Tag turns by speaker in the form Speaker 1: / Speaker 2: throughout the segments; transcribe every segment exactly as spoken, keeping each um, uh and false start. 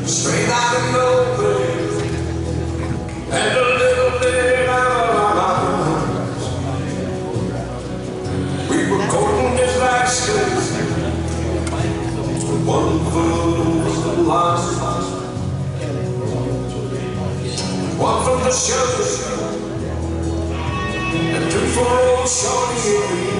Speaker 1: straight out of nowhere, and a little bit out of our minds. We were courting disasters, one foot over the line, one from the shelter, and two for old Shorty and me.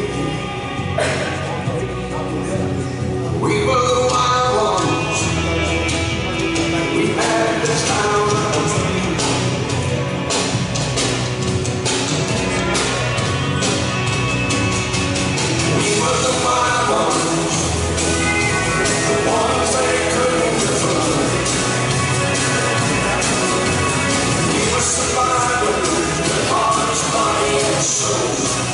Speaker 1: We were the wild ones. We had this town on free. We were the wild ones, the ones they couldn't define. We were survivors with hearts, body, and soul.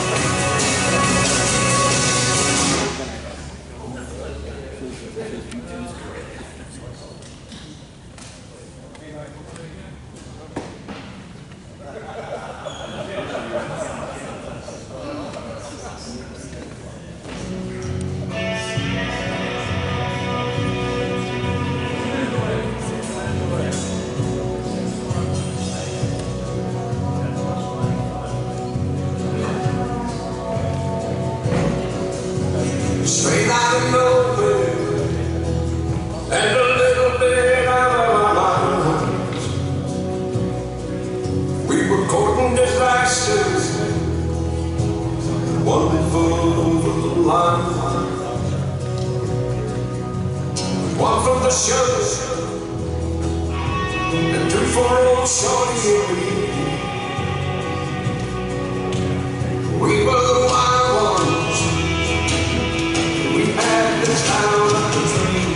Speaker 1: Straight out of nowhere, and a little bit out of our minds. We were courting disasters, one foot over the line, one from the shelter, and two for old Shorty and me. We were the wild ones. We had this town up the tree.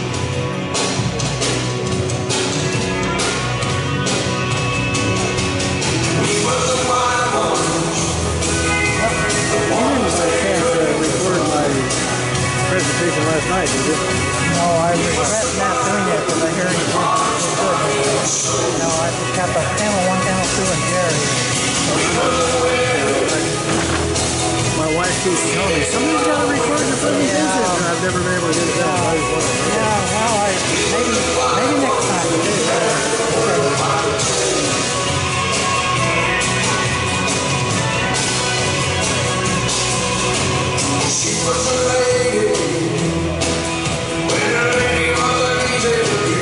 Speaker 1: We were the wild ones. The ones
Speaker 2: I can't uh, record my presentation last night, did you?
Speaker 3: No, I regret not doing it because I hear you did good. No, I just got the channel one, channel two, and Jerry.
Speaker 2: My wife keeps telling me, somebody's got to record your presentation,
Speaker 3: Yeah.
Speaker 2: and I've never been able to get it done. I always wanted to.
Speaker 3: Yeah, well, I, maybe, maybe next time.
Speaker 1: She was a lady, when a lady was an easy to be.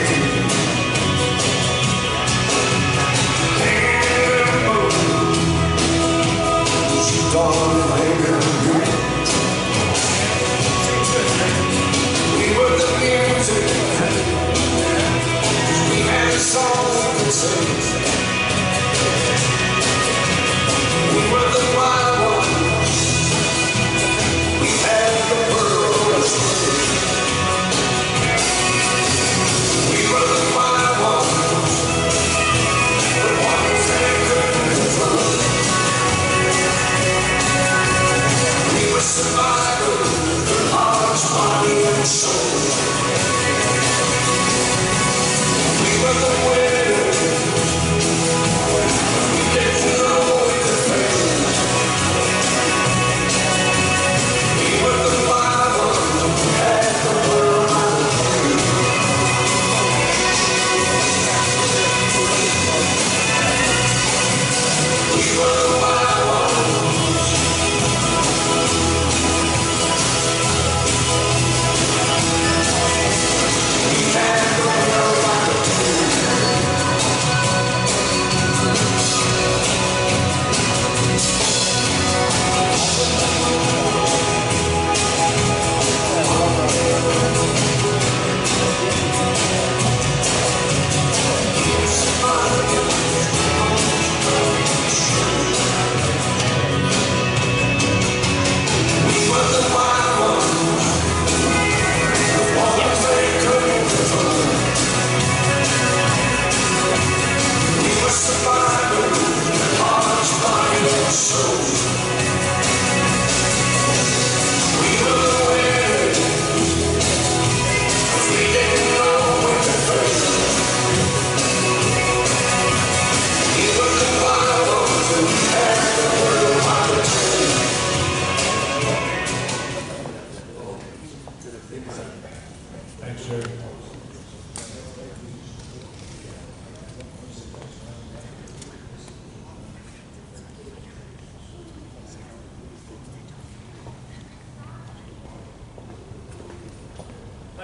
Speaker 1: Hanging in a boat, she gone hanging. We were the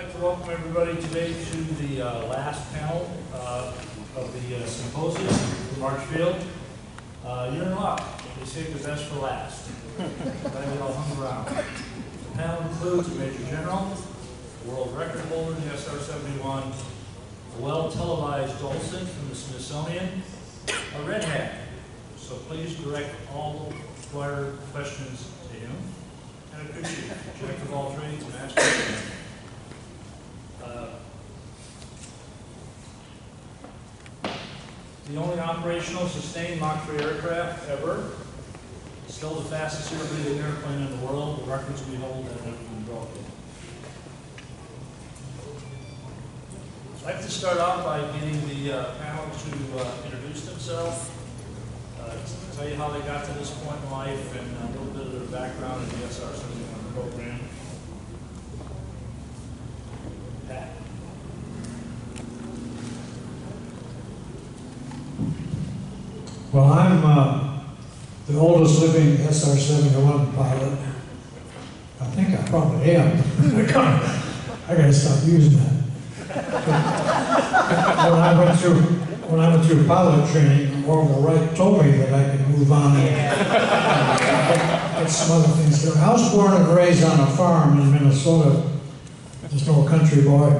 Speaker 4: I'd like to welcome everybody today to the uh, last panel uh, of the uh, symposium from Marchfield. Uh, you're in luck. They say the best for last. Glad you all hung around. The panel includes a Major General, a world record holder in the S R seventy-one, a well-televised Olsen from the Smithsonian, a red hat. So please direct all required questions to him. And a good chief, jack of all trades, master of none. Uh, the only operational sustained Mach three aircraft ever. Still the fastest air-breathing airplane in the world. The records we hold have never been broken. I'd like to start off by getting the uh, panel to uh, introduce themselves, uh, tell you how they got to this point in life, and a little bit of their background in the S R seventy-one program. Pat.
Speaker 5: Well, I'm uh, the oldest living S R seventy-one pilot. I think I probably am. I gotta stop using that. when I went through when I went through pilot training, Orville Wright told me that I could move on and get some other things done. I was born and raised on a farm in Minnesota, just no country boy,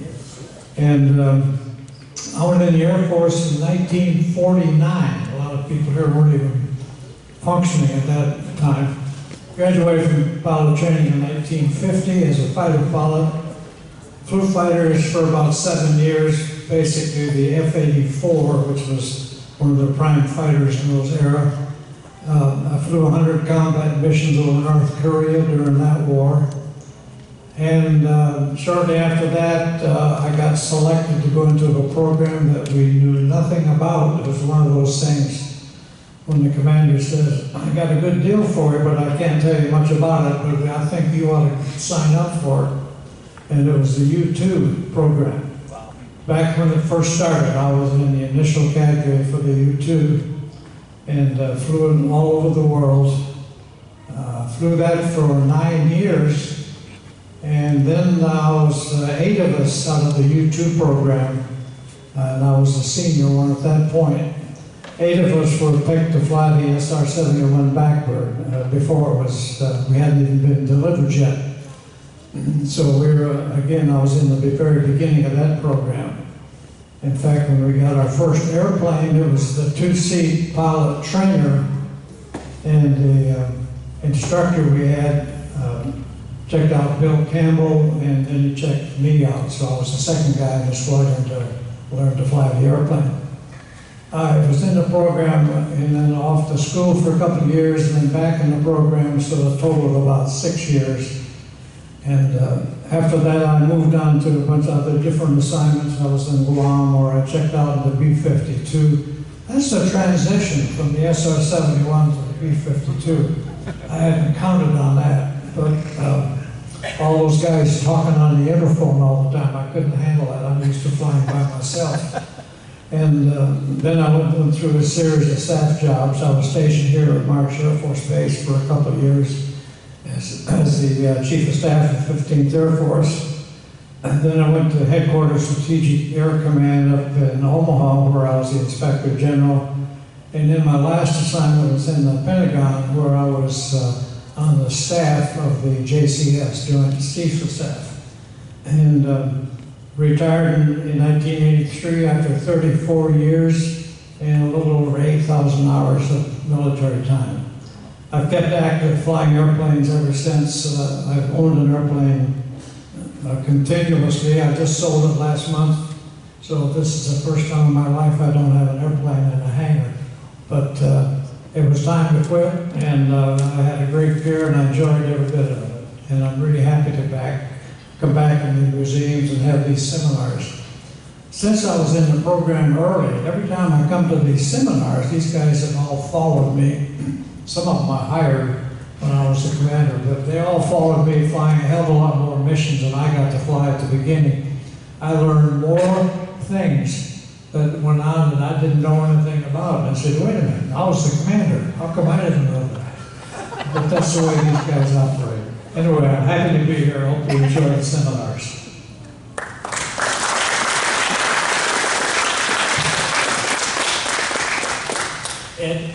Speaker 5: and um, I went in the Air Force in nineteen forty-nine. A lot of people here weren't even functioning at that time. Graduated from pilot training in nineteen fifty as a fighter pilot. Flew fighters for about seven years, basically the F eighty-four, which was one of the prime fighters in those era. Uh, I flew one hundred combat missions over North Korea during that war. And uh, shortly after that, uh, I got selected to go into a program that we knew nothing about. It was one of those things when the commander says, I got a good deal for you, but I can't tell you much about it, but I think you ought to sign up for it. And it was the U two program. Wow. Back when it first started, I was in the initial cadre for the U two and uh, flew in all over the world. Uh, flew that for nine years. And then I was uh, eight of us out of the U two program, uh, and I was the senior one at that point. Eight of us were picked to fly the S R seventy-one Blackbird. Uh, before it was, uh, we hadn't even been delivered yet. So we were, uh, again, I was in the very beginning of that program. In fact, when we got our first airplane, it was the two-seat pilot trainer, and the uh, instructor we had um, checked out Bill Campbell, and then he checked me out. So I was the second guy in the squadron to learn to fly the airplane. I was in the program and then off to school for a couple of years, and then back in the program, so a total of about six years. And uh, after that, I moved on to a bunch of other different assignments. I was in Guam, where I checked out the B fifty-two. That's the transition from the S R seventy-one to the B fifty-two. I hadn't counted on that, but um, all those guys talking on the interphone all the time, I couldn't handle that. I'm used to flying by myself. And uh, then I went through a series of staff jobs. I was stationed here at Marsh Air Force Base for a couple of years as, as the uh, Chief of Staff of fifteenth Air Force. And then I went to Headquarters Strategic Air Command up in Omaha, where I was the Inspector General. And then my last assignment was in the Pentagon, where I was uh, on the staff of the J C S, Joint Chiefs of Staff. And um, retired in, in nineteen eighty-three after thirty-four years and a little over eight thousand hours of military time. I've kept active flying airplanes ever since. Uh, I've owned an airplane uh, continuously. I just sold it last month, so this is the first time in my life I don't have an airplane in a hangar. But uh, it was time to quit, and uh, I had a great career, and I enjoyed every bit of it. And I'm really happy to back, come back in the museums and have these seminars. Since I was in the program early, every time I come to these seminars, these guys have all followed me. Some of them I hired when I was the commander, but they all followed me, flying a hell of a lot more missions than I got to fly at the beginning. I learned more things that went on that I didn't know anything about. And I said, wait a minute, I was the commander. How come I didn't know that? But that's the way these guys operate. Anyway, I'm happy to be here. I hope you enjoy the seminars.
Speaker 4: Ed?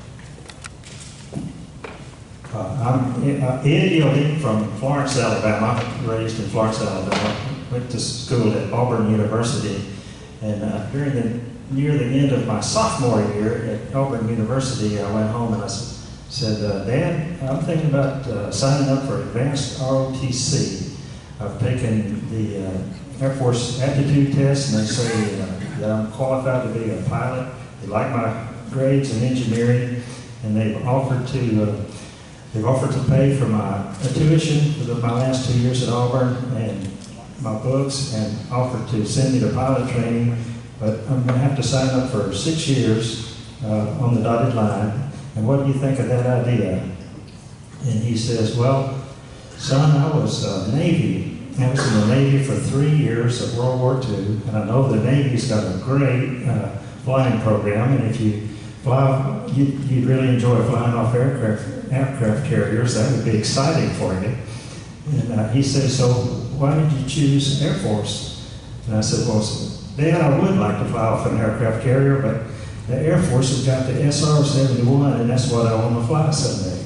Speaker 6: Uh, I'm uh, Ed Yielding from Florence, Alabama, raised in Florence, Alabama. Went to school at Auburn University, and uh, during the near the end of my sophomore year at Auburn University, I went home and I s said, uh, Dad, I'm thinking about uh, signing up for advanced R O T C. I've taken the uh, Air Force aptitude test, and they say uh, that I'm qualified to be a pilot. They like my grades in engineering, and they've offered to uh, they've offered to pay for my tuition for the, my last two years at Auburn and my books, and offered to send me to pilot training. But I'm going to have to sign up for six years uh, on the dotted line. And what do you think of that idea? And he says, well, son, I was uh, Navy. I was in the Navy for three years of World War Two, and I know the Navy's got a great uh, flying program, and if you fly, you, you'd really enjoy flying off aircraft, aircraft carriers. That would be exciting for you. And uh, he said, so why did you choose Air Force? And I said, well, Dad, I would like to fly off an aircraft carrier, but the Air Force has got the S R seventy-one, and that's what I want to fly someday.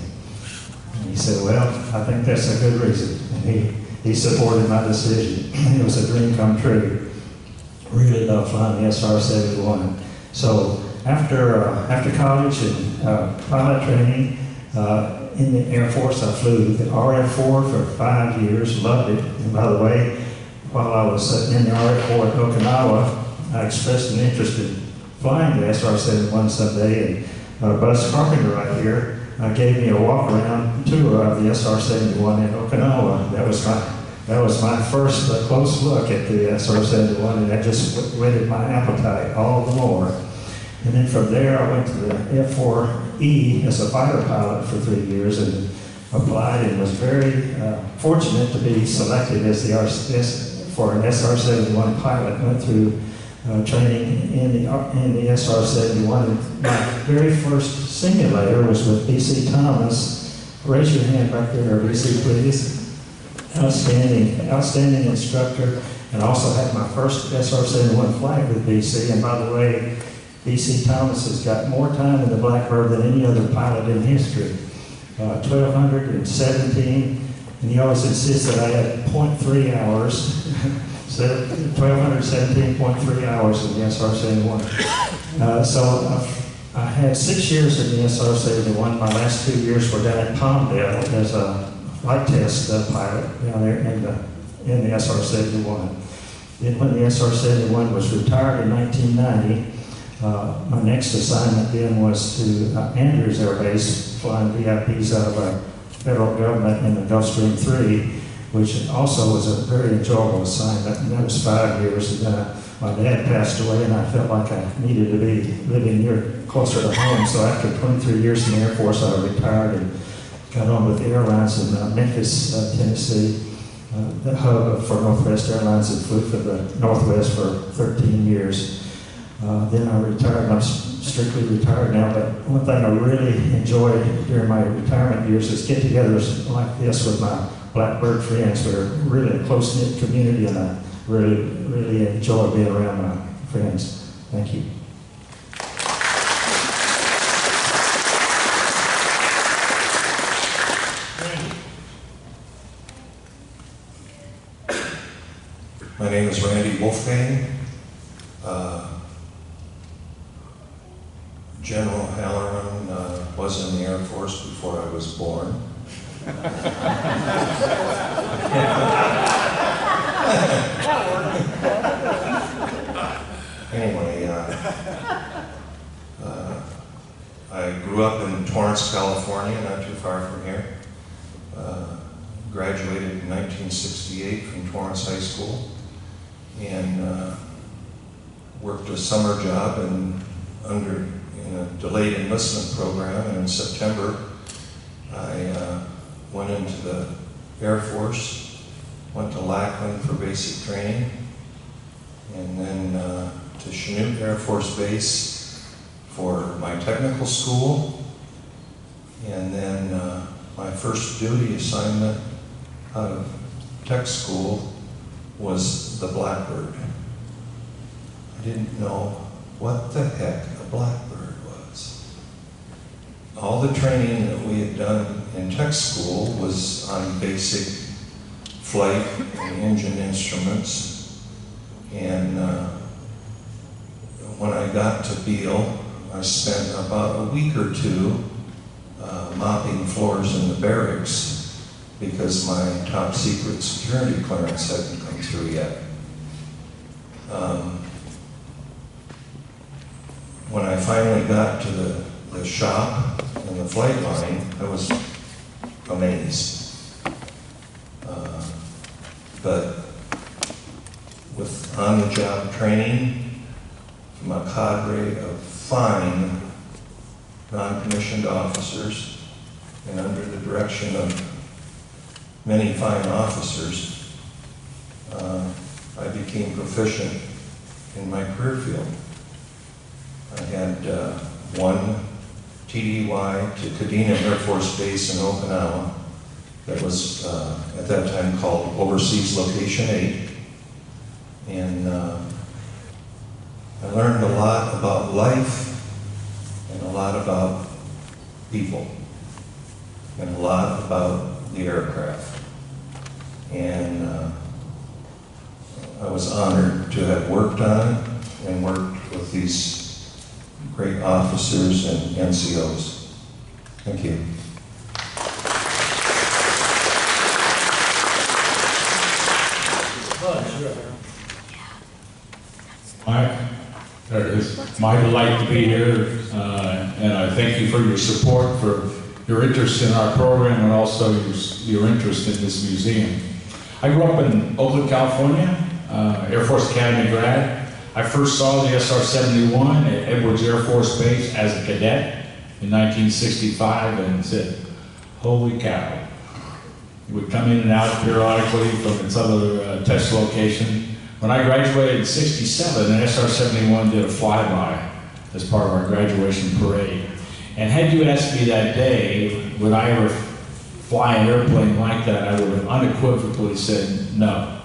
Speaker 6: And he said, well, I think that's a good reason. And he, he supported my decision. It was a dream come true. Really loved flying the S R seventy-one. So after, uh, after college and uh, pilot training, uh, in the Air Force, I flew the R F four for five years, loved it. And by the way, while I was in the R F four at Okinawa, I expressed an interest in flying the S R seventy-one someday, and uh, Buz Carpenter right here uh, gave me a walk-around tour of the S R seventy-one in Okinawa. That was my, that was my first uh, close look at the S R seventy-one, and that just whetted my appetite all the more. And then from there, I went to the F four E as a fighter pilot for three years and applied, and was very uh, fortunate to be selected as the R S, for an S R seventy-one pilot. Went through uh, training in the, in the S R seventy-one. My very first simulator was with B C Thomas. Raise your hand back there, B C, please. Outstanding, outstanding instructor, and also had my first S R seventy-one flight with B C. And by the way, B C Thomas has got more time in the Blackbird than any other pilot in history. Uh, twelve seventeen, and he always insists that I had zero point three hours, so twelve seventeen point three hours in the S R seventy-one. Uh, so I've, I had six years in the S R seventy-one. My last two years were down at Palmdale as a flight test uh, pilot down there in the, in the S R seventy-one. Then when the S R seventy-one was retired in nineteen ninety, Uh, my next assignment then was to uh, Andrews Air Base, flying V I Ps out of our federal government in the Gulfstream three, which also was a very enjoyable assignment. And that was five years. And then I, my dad passed away, and I felt like I needed to be living near closer to home. So after twenty-three years in the Air Force, I retired and got on with the airlines in uh, Memphis, uh, Tennessee, uh, the hub for Northwest Airlines, and flew for the Northwest for thirteen years. Uh, then I retired, and I'm strictly retired now, but one thing I really enjoyed during my retirement years is get-togethers like this with my Blackbird friends. We're really a close-knit community, and I really, really enjoy being around my friends. Thank you.
Speaker 7: My name is Randy Wolfgang. Uh, General Halloran uh, was in the Air Force before I was born. Anyway, uh, uh, I grew up in Torrance, California, not too far from here. Uh, graduated in nineteen sixty-eight from Torrance High School, and uh, worked a summer job in, under in a delayed enlistment program, and in September I uh, went into the Air Force, went to Lackland for basic training, and then uh, to Chanute Air Force Base for my technical school, and then uh, my first duty assignment out of tech school was the Blackbird. I didn't know what the heck a Blackbird was. all the training that we had done in tech school was on basic flight and engine instruments. And uh, when I got to Beale, I spent about a week or two uh, mopping floors in the barracks because my top secret security clearance hadn't come through yet. Um, when I finally got to the, the shop and the flight line, I was amazed. Uh, but with on-the-job training from a cadre of fine non-commissioned officers and under the direction of many fine officers, uh, I became proficient in my career field. I had uh, one T D Y to Kadena Air Force Base in Okinawa that was uh, at that time called Overseas Location eight. And uh, I learned a lot about life and a lot about people and a lot about the aircraft. And uh, I was honored to have worked on it and worked with these great officers and N C Os. Thank you.
Speaker 8: Mike, there it is. My delight to be here, uh, and I thank you for your support, for your interest in our program, and also your, your interest in this museum. I grew up in Oakland, California, uh, Air Force Academy grad. I first saw the S R seventy-one at Edwards Air Force Base as a cadet in nineteen sixty-five and said, holy cow. It would come in and out periodically from its other uh, test location. When I graduated in sixty-seven, an S R seventy-one did a flyby as part of our graduation parade. And had you asked me that day, would I ever fly an airplane like that, I would have unequivocally said no.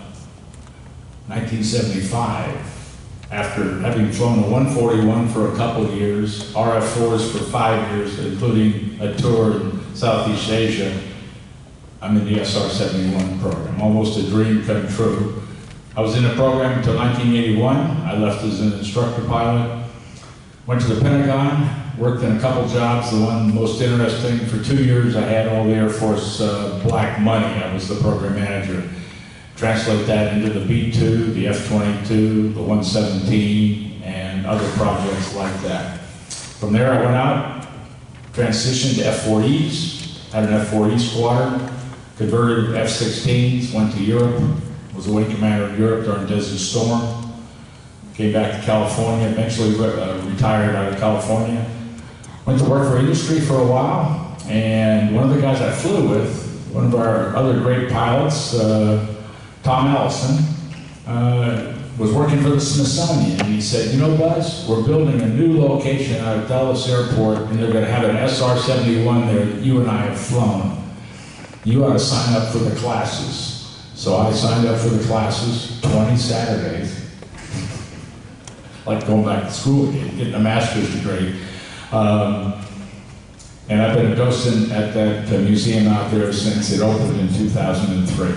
Speaker 8: nineteen seventy-five, after having flown a one forty-one for a couple of years, R F fours for five years, including a tour in Southeast Asia, I'm in the S R seventy-one program, almost a dream come true. I was in the program until nineteen eighty-one. I left as an instructor pilot, went to the Pentagon, worked in a couple jobs. The one most interesting, for two years I had all the Air Force uh, black money. I was the program manager. Translate that into the B two, the F twenty-two, the one seventeen, and other projects like that. From there I went out, transitioned to F four Es, had an F four E squadron, converted F sixteens, went to Europe, was a wing commander in Europe during Desert Storm, came back to California, eventually re uh, retired out of California, went to work for industry for a while, and one of the guys I flew with, one of our other great pilots, uh, Tom Allison, uh, was working for the Smithsonian, and he said, you know, Buzz, we're building a new location out of Dulles Airport, and they're going to have an S R seventy-one there that you and I have flown. You ought to sign up for the classes. So I signed up for the classes, twenty Saturdays, like going back to school again, getting a master's degree. Um, and I've been a docent at that uh, museum out there since it opened in two thousand three.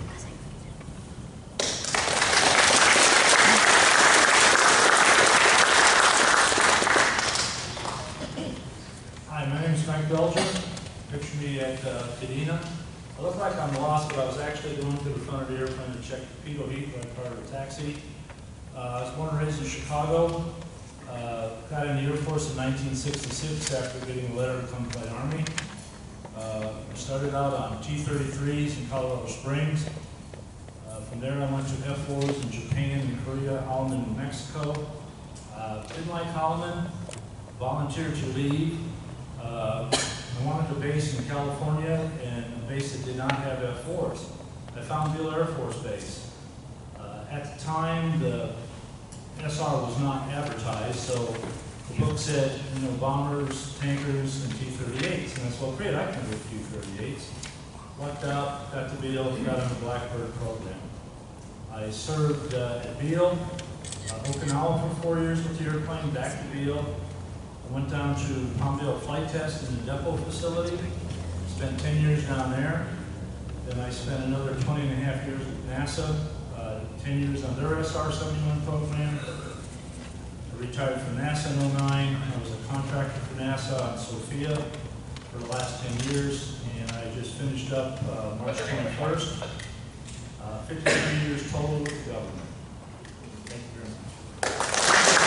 Speaker 4: Hi, my name is Mike Relja. Picture me at uh, Kadena. I look like I'm lost, but I was actually going to the front of the airplane to check the pitot heat right part of the taxi. Uh, I was born and raised in Chicago. Uh, got in the Air Force in nineteen sixty-six after getting a letter to come play Army. Uh, I started out on T thirty-threes in Colorado Springs. Uh, from there I went to F fours in Japan and Korea, Holland and Mexico. Uh, didn't like Holland, volunteered to leave. Uh, I wanted a base in California and a base that did not have F fours. I found Beale Air Force Base. Uh, at the time, the S R was not advertised, so the book said, you know, bombers, tankers, and T thirty-eights. And I said, well, great, I can do T thirty-eights. Lucked out, got to Beale, got on the Blackbird program. I served uh, at Beale, uh, Okinawa for four years with the airplane, back to Beale. went down to Palmdale Flight Test in the depot facility, spent ten years down there. Then I spent another twenty and a half years with NASA, uh, ten years on their S R seventy-one program. I retired from NASA in oh nine. I was a contractor for NASA on Sophia for the last ten years, and I just finished up uh, March twenty-first. Uh, fifty-three years total with the government. Thank you very much.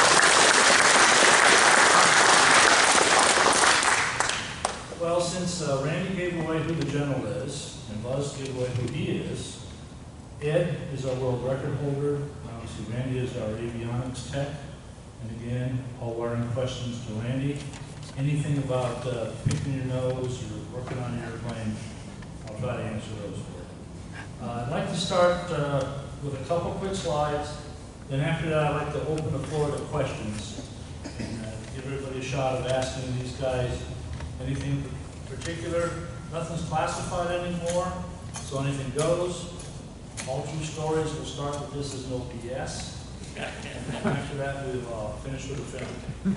Speaker 4: Well, since uh, Randy gave away who the general is, and Buz gave away who he is, Ed is our world record holder. Obviously, Randy is our avionics tech. And again, all wiring questions to Randy. Anything about uh, picking your nose or working on your airplane, I'll try to answer those for you. Uh, I'd like to start uh, with a couple quick slides. Then after that, I'd like to open the floor to questions and uh, give everybody a shot of asking these guys anything particular. Nothing's classified anymore, so anything goes. All true stories. We'll start with this is no B S. And then after that, we'll uh, finish with a film.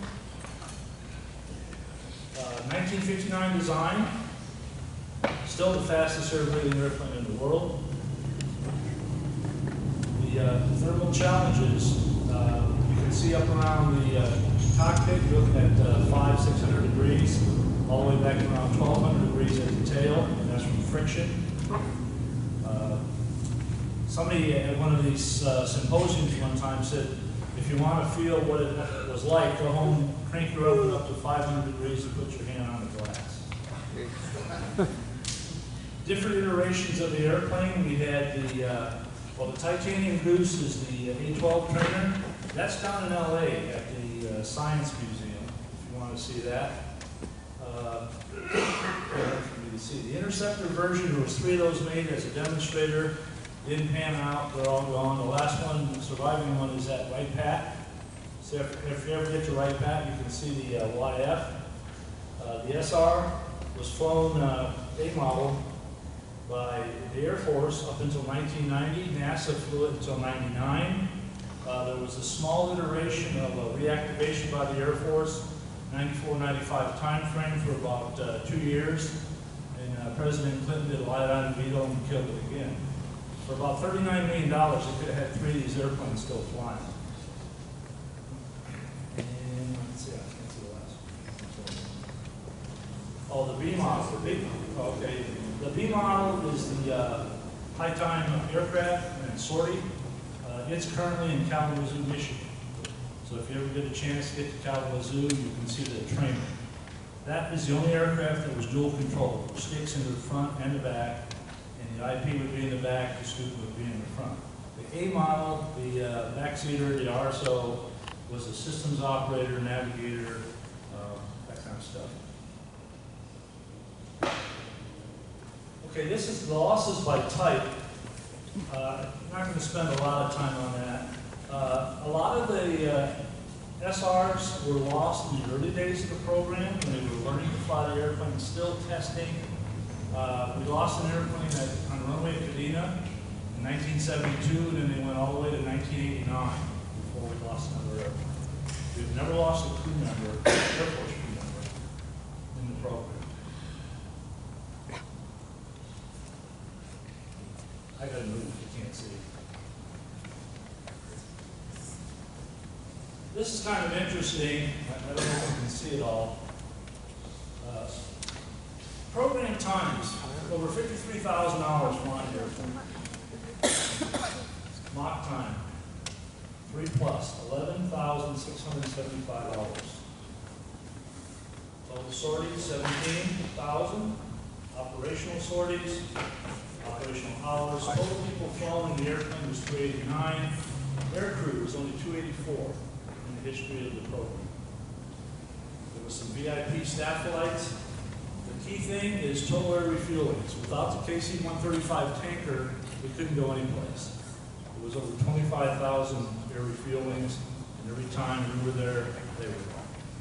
Speaker 4: Uh, nineteen fifty-nine design. Still the fastest air-breathing airplane in the world. The uh, thermal challenges, uh, you can see up around the uh, cockpit, you're looking at uh, five, six hundred degrees, all the way back to around twelve hundred degrees at the tail, and that's from friction. Uh, somebody at one of these uh, symposiums one time said, if you want to feel what it was like, go home, crank your oven up to five hundred degrees and put your hand on the glass. Different iterations of the airplane. We had the, uh, well, the titanium goose is the A twelve trainer. That's down in L A at the uh, Science Museum, if you want to see that. Uh, for me to see. The Interceptor version, there was three of those made as a demonstrator. Didn't pan out, they're all gone. The last one, the surviving one, is at Wright Pat. So if, if you ever get to Wright Pat, you can see the uh, Y F. Uh, the S R was flown, uh, A model, by the Air Force up until nineteen ninety. NASA flew it until ninety-nine. Uh, there was a small iteration of a reactivation by the Air Force, ninety-four ninety-five time frame for about uh, two years. And uh, President Clinton did a lie-down veto and killed it again. For about thirty-nine million dollars, they could have had three of these airplanes still flying. And let's see, I can't see the last one. Oh, the B model, the B, okay. The B model is the uh, high-time aircraft and sortie. Uh, it's currently in Kalamazoo, Michigan. So if you ever get a chance to get to Kalamazoo, you can see the trainer. That is the only aircraft that was dual control. It sticks into the front and the back, and the I P would be in the back, the student would be in the front. The A model, the uh, backseater, the R S O, was a systems operator, navigator, uh, that kind of stuff. Okay, this is the losses by type. Uh, I'm not going to spend a lot of time on that. Uh, a lot of the uh, S Rs were lost in the early days of the program when they were learning to fly the airplane, still testing. Uh, we lost an airplane at, on runway at Kadena in nineteen seventy-two, and then they went all the way to nineteen eighty-nine before we lost another airplane. We've never lost a crew member, Air Force crew member, in the program. I gotta move if you can't see. This is kind of interesting. I don't know if you can see it all. Uh, program times, over fifty-three thousand hours flying here. Mach time, three plus, eleven thousand six hundred seventy-five hours. Total sorties, seventeen thousand. Operational sorties, operational hours. Total people flown in the airplane was two eighty-nine. Air crew was only two eighty-four in the history of the program. There was some V I P staff flights. The key thing is total air refuelings. Without the K C one thirty-five tanker, we couldn't go anyplace. It was over twenty-five thousand air refuelings, and every time we were there, they were gone.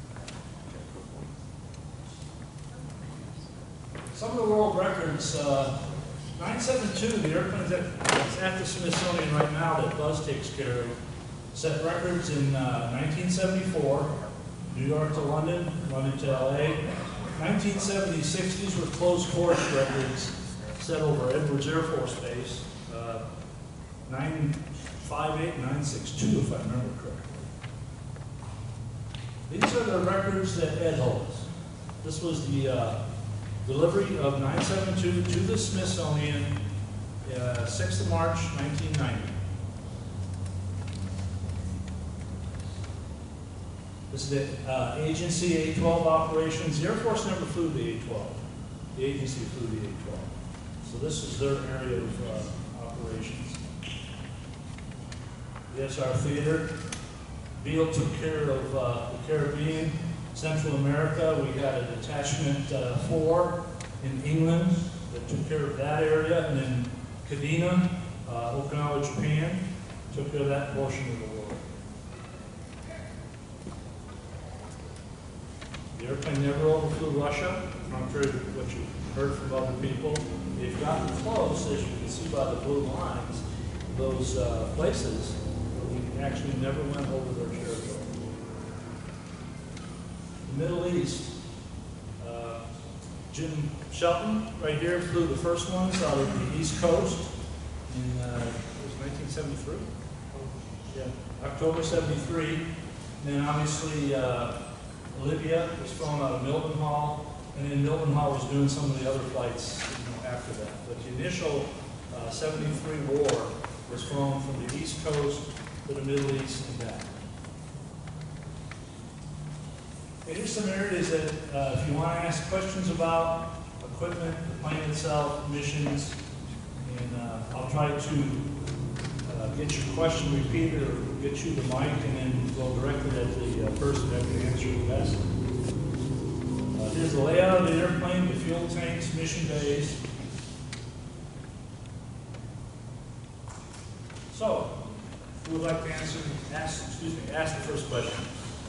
Speaker 4: Some of the world records, uh, nine seven two, the airplane that's at the Smithsonian right now that Buz takes care of, set records in uh, nineteen seventy-four, New York to London, London to L A. nineteen seventy-six, these were closed course records set over Edwards Air Force Base, uh, nine five eight, nine six two, if I remember correctly. These are the records that Ed holds. This was the uh, delivery of nine seven two to the Smithsonian, uh, sixth of March, nineteen ninety. This is the uh, agency A twelve operations. The Air Force never flew the A twelve. The agency flew the A twelve. So this is their area of uh, operations. The S R Theater. Beale took care of uh, the Caribbean, Central America. We got a detachment uh, four in England that took care of that area, and then Kadena, uh, Okinawa, Japan, took care of that portion of the world. The airplane never overflew Russia, contrary to what you heard from other people. They've gotten close, as you can see by the blue lines, those uh, places where we actually never went over their territory. The Middle East, uh, Jim Shelton, right here, flew the first ones out of the East Coast in, uh, it was nineteen seventy-three? Yeah, October seventy-three. And then obviously, uh, Libya was flown out of Mildenhall, and then Mildenhall was doing some of the other flights, you know, after that. But the initial uh, seventy-three war was flown from the East Coast to the Middle East and back. And here's some areas that, uh, if you want to ask questions about equipment, the plane itself, missions, and uh, I'll try to uh, get your question repeated or get you the mic and then go directly at the uh, person that can answer the best. Uh, here's the layout of the airplane, the fuel tanks, mission bays. So, who would like to answer, ask, excuse me, ask the first question?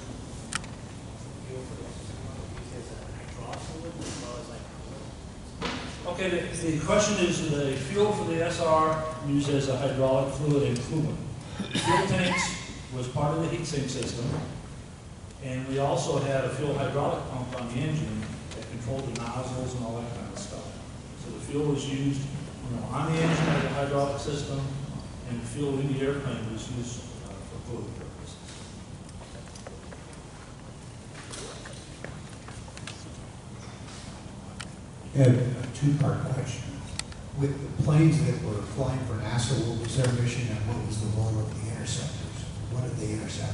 Speaker 4: Okay, the, the question is the fuel for the S R used as a hydraulic fluid and coolant. Fuel tanks was part of the heat sink system, and we also had a fuel hydraulic pump on the engine that controlled the nozzles and all that kind of stuff. So the fuel was used, you know, on the engine as a hydraulic system, and the fuel in the airplane was used uh, for cooling purposes.
Speaker 9: I have a two-part question. With the planes that were flying for NASA, what was their mission and what was the role of the interceptors? What did they intercept?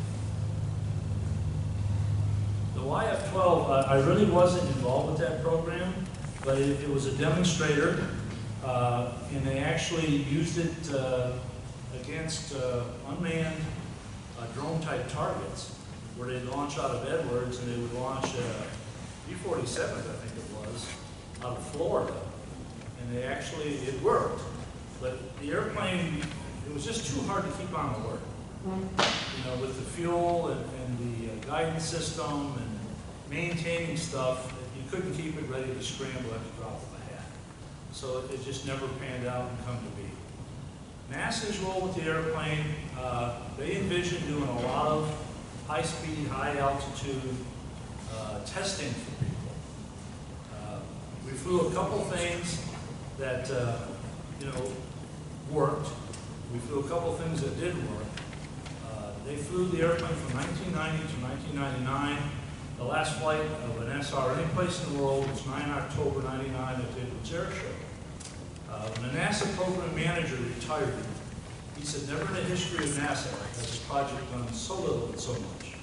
Speaker 4: The Y F twelve, uh, I really wasn't involved with that program, but it, it was a demonstrator, uh, and they actually used it uh, against uh, unmanned uh, drone-type targets, where they'd launch out of Edwards, and they would launch uh, B forty-sevens, I think it was, out of Florida. And they actually, it worked. But the airplane, it was just too hard to keep on the work. You know, with the fuel and, and the uh, guidance system and maintaining stuff, you couldn't keep it ready to scramble at the drop of a hat. So it, it just never panned out and come to be. NASA's role with the airplane, uh, they envisioned doing a lot of high-speed, high-altitude uh, testing for people. Uh, we flew a couple things that, uh, you know, worked. We flew a couple things that didn't work. Uh, they flew the airplane from nineteen ninety to nineteen ninety-nine. The last flight of an S R any place in the world was nine October ninety-nine at the Edwards Air Show. Uh, when the NASA program manager retired, he said, never in the history of NASA has a project done so little and so much.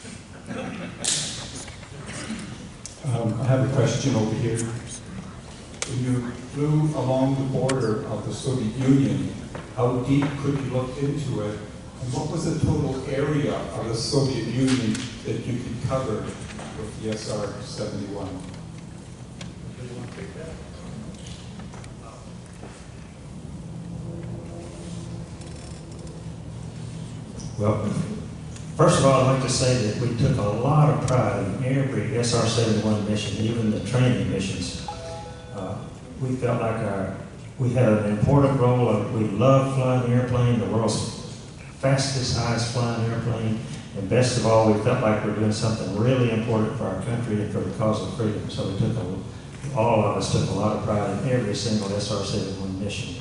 Speaker 10: Um, I have a question over here. When you flew along the border of the Soviet Union, how deep could you look into it? And what was the total area of the Soviet Union that you could cover with the S R seventy-one?
Speaker 4: Anybody want to pick that?
Speaker 6: Well, first of all, I'd like to say that we took a lot of pride in every S R seventy-one mission, even the training missions. Uh, we felt like our, we had an important role. Of, we loved flying the airplane. The world's fastest, highest flying airplane. And best of all, we felt like we were doing something really important for our country and for the cause of freedom. So we took a, all of us took a lot of pride in every single S R seventy-one mission.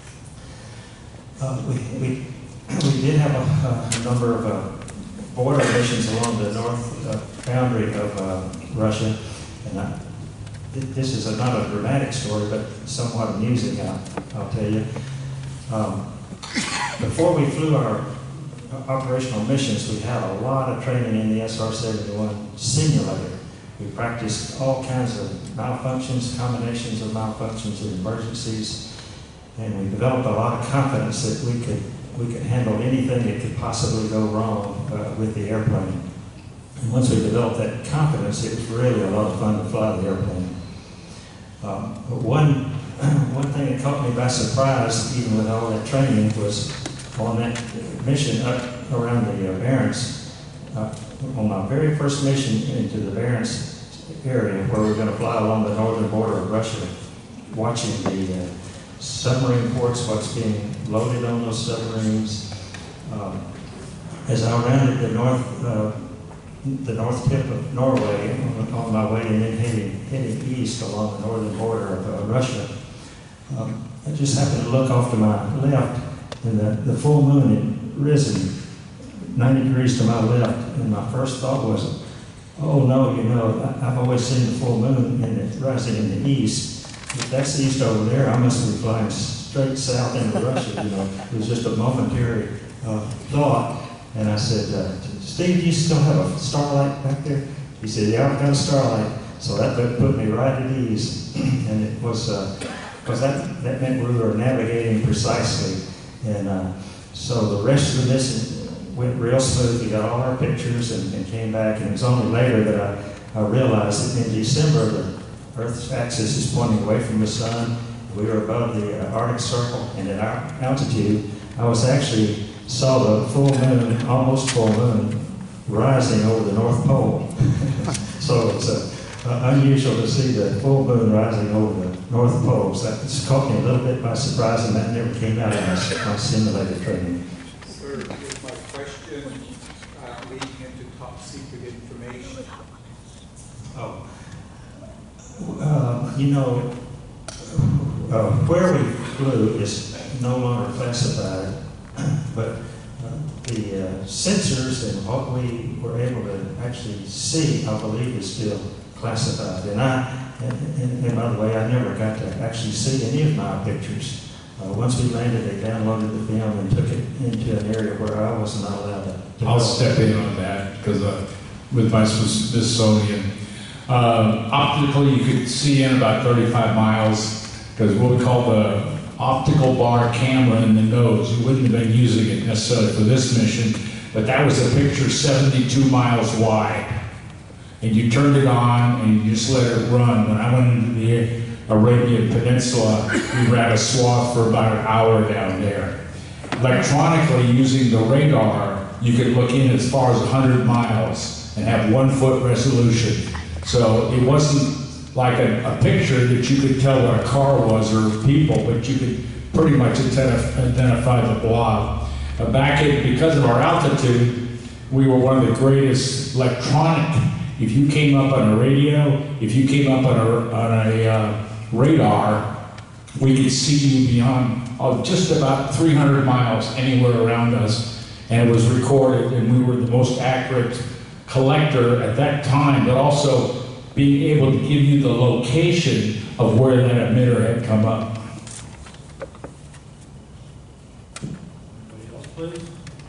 Speaker 6: Uh, we, we, we did have a, a number of uh, border missions along the north uh, boundary of uh, Russia. And I, th this is a, not a dramatic story, but somewhat amusing, I'll, I'll tell you. Um, before we flew our operational missions, we had a lot of training in the S R seventy-one simulator. We practiced all kinds of malfunctions, combinations of malfunctions and emergencies, and we developed a lot of confidence that we could we could handle anything that could possibly go wrong uh, with the airplane. And once we developed that confidence, it was really a lot of fun to fly the airplane. Um, but one one thing that caught me by surprise, even with all that training, was on that mission up around the uh, Barents, uh, on my very first mission into the Barents area, where we were going to fly along the northern border of Russia, watching the uh, submarine ports, what's being loaded on those submarines. Um, as I rounded the north, uh, the north tip of Norway on, on my way and then heading, heading east along the northern border of uh, Russia, um, I just happened to look off to my left, and the, the full moon had risen ninety degrees to my left, and my first thought was, oh no, you know, I, I've always seen the full moon and it's rising in the east. If that's east over there, I must be flying straight south into Russia, you know. It was just a momentary uh, thought, and I said, uh, Steve, do you still have a starlight back there? He said, yeah, I've got a starlight. So that put me right at ease, and it was, because uh, that, that meant we were navigating precisely. And uh, so the rest of the mission went real smooth. We got all our pictures and, and came back, and it was only later that I, I realized that in December, the Earth's axis is pointing away from the sun. We were above the uh, Arctic Circle, and at our altitude, I was actually saw the full moon, almost full moon, rising over the North Pole. So it's uh, uh, unusual to see the full moon rising over the North Pole. So that just caught me a little bit by surprise, and that never came out of my, my simulator training.
Speaker 10: Sir, here's my question uh, leading into top secret information.
Speaker 6: Oh. Uh, you know, uh, where we flew is no longer classified, but uh, the uh, sensors and what we were able to actually see, I believe, is still classified. And I, and, and, and by the way, I never got to actually see any of my pictures. Uh, once we landed, they downloaded the film and took it into an area where I was not allowed to. to
Speaker 8: I'll
Speaker 6: go.
Speaker 8: step in on that because uh, with my Smithsonian, uh, optically you could see in about thirty-five miles because what we call the optical bar camera in the nose. You wouldn't have been using it necessarily for this mission, but that was a picture seventy-two miles wide. And you turned it on and you just let it run. When I went into the Arabian Peninsula, we ran a swath for about an hour down there. Electronically, using the radar, you could look in as far as one hundred miles and have one foot resolution. So it wasn't like a, a picture that you could tell what a car was or people, but you could pretty much identify, identify the blob. Uh, back in, because of our altitude, we were one of the greatest electronic. If you came up on a radio, if you came up on a, on a uh, radar, we could see you beyond oh, just about three hundred miles anywhere around us, and it was recorded, and we were the most accurate collector at that time, but also being able to give you the location of where that emitter had come up.
Speaker 4: Anybody else, please?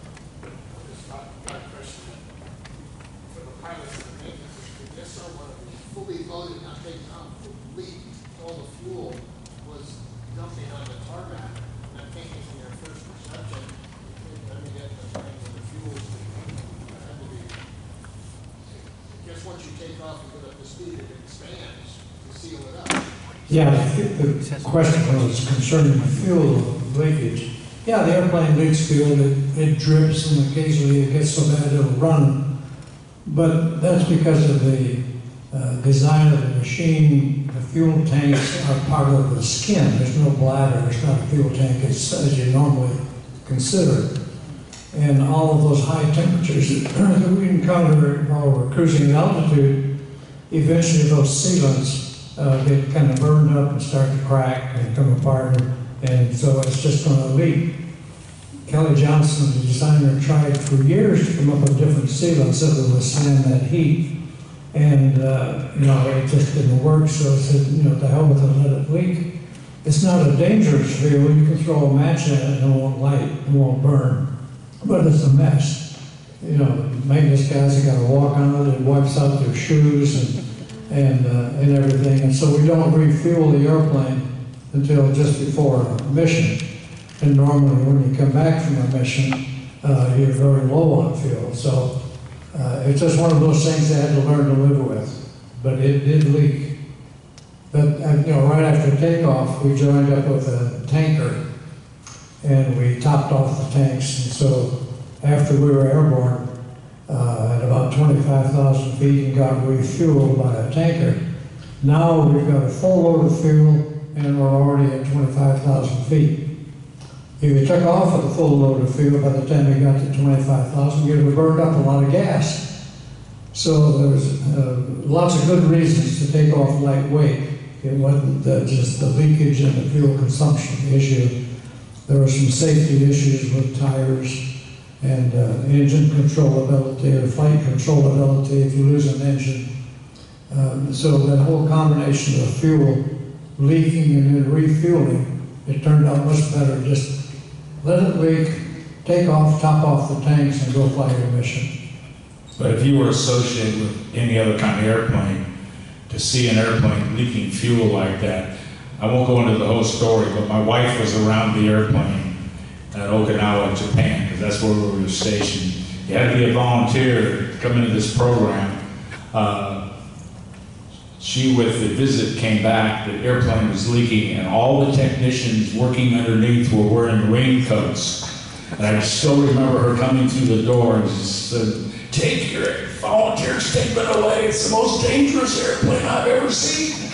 Speaker 11: Fully loaded, not taking off, leak, all the fuel was dumping on the tarmac. And I think it's in your first reception, let me get the plane with the fuel. Had to be. I guess once you take off and get up to speed, it expands to seal it up.
Speaker 5: Yeah, the, the question was concerning the fuel leakage. Yeah, the airplane leaks fuel, it, it drips, and occasionally it gets so bad it'll run. But that's because of the Uh, design of the machine. The fuel tanks are part of the skin. There's no bladder, it's not a fuel tank, it's as you normally consider it. And all of those high temperatures that we encounter while we're cruising at altitude, eventually those sealants uh, get kind of burned up and start to crack and come apart, and, and so it's just going to leak. Kelly Johnson, the designer, tried for years to come up with different sealants that would withstand that heat. And, uh, you know, it just didn't work, so I said, you know, to hell with it, let it leak. It's not a dangerous fuel. You can throw a match at it and it won't light, it won't burn. But it's a mess. You know, the maintenance guys have got to walk on it, it wipes out their shoes and, and, uh, and everything. And so we don't refuel the airplane until just before a mission. And normally when you come back from a mission, uh, you're very low on fuel. So uh, it's just one of those things they had to learn to live with. But it did leak. But uh, you know, right after takeoff, we joined up with a tanker and we topped off the tanks. And so after we were airborne uh, at about twenty-five thousand feet and got refueled by a tanker, now we've got a full load of fuel and we're already at twenty-five thousand feet. If you took off with a full load of fuel, by the time you got to twenty-five thousand, you'd have burned up a lot of gas. So there's uh, lots of good reasons to take off lightweight. It wasn't uh, just the leakage and the fuel consumption issue. There were some safety issues with tires and uh, engine controllability or flight controllability if you lose an engine. Um, so that whole combination of fuel leaking and then refueling, it turned out much better. Just let it leak, take off, top off the tanks, and go fly your mission.
Speaker 8: But if you were associated with any other kind of airplane, to see an airplane leaking fuel like that, I won't go into the whole story, but my wife was around the airplane at Okinawa, Japan, because that's where we were stationed. You had to be a volunteer to come into this program. Uh, she, with the visit, came back, the airplane was leaking, and all the technicians working underneath were wearing raincoats. And I still remember her coming through the door and just said, "Take your volunteer statement away. It's the most dangerous airplane I've ever seen."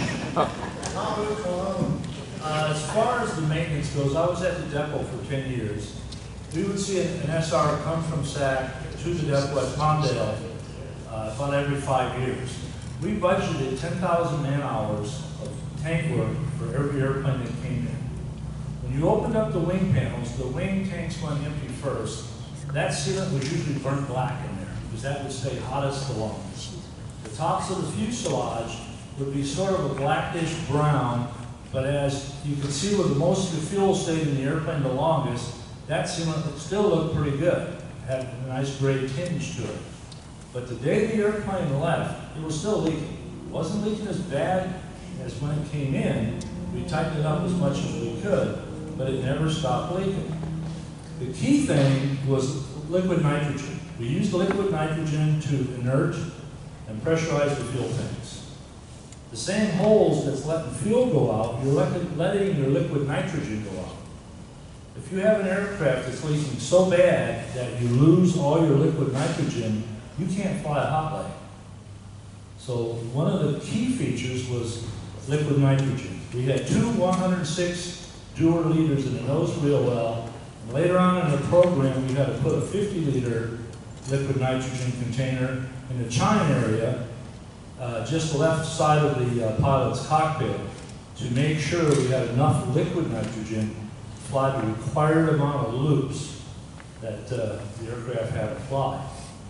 Speaker 4: Uh, as far as the maintenance goes, I was at the depot for ten years. We would see an, an S R come from S A C to the depot at Mondale uh, about every five years. We budgeted ten thousand man hours of tank work for every airplane that came in. When you opened up the wing panels, the wing tanks went empty first. That sealant was usually burnt black in there because that would stay hottest the longest. The tops of the fuselage would be sort of a blackish brown, but as you could see where the most of the fuel stayed in the airplane the longest, that sealant still looked pretty good. It had a nice gray tinge to it. But the day the airplane left, it was still leaking. It wasn't leaking as bad as when it came in. We tightened it up as much as we could, but it never stopped leaking. The key thing was liquid nitrogen. We used liquid nitrogen to inert and pressurize the fuel tanks. The same holes that's letting fuel go out, you're letting your liquid nitrogen go out. If you have an aircraft that's leaking so bad that you lose all your liquid nitrogen, you can't fly a hot leg. So one of the key features was liquid nitrogen. We had two one hundred six Dewar liters in the nose wheel well. And later on in the program, we had to put a fifty liter liquid nitrogen container in the chine area, uh, just the left side of the uh, pilot's cockpit, to make sure we had enough liquid nitrogen to fly the required amount of loops that uh, the aircraft had to fly.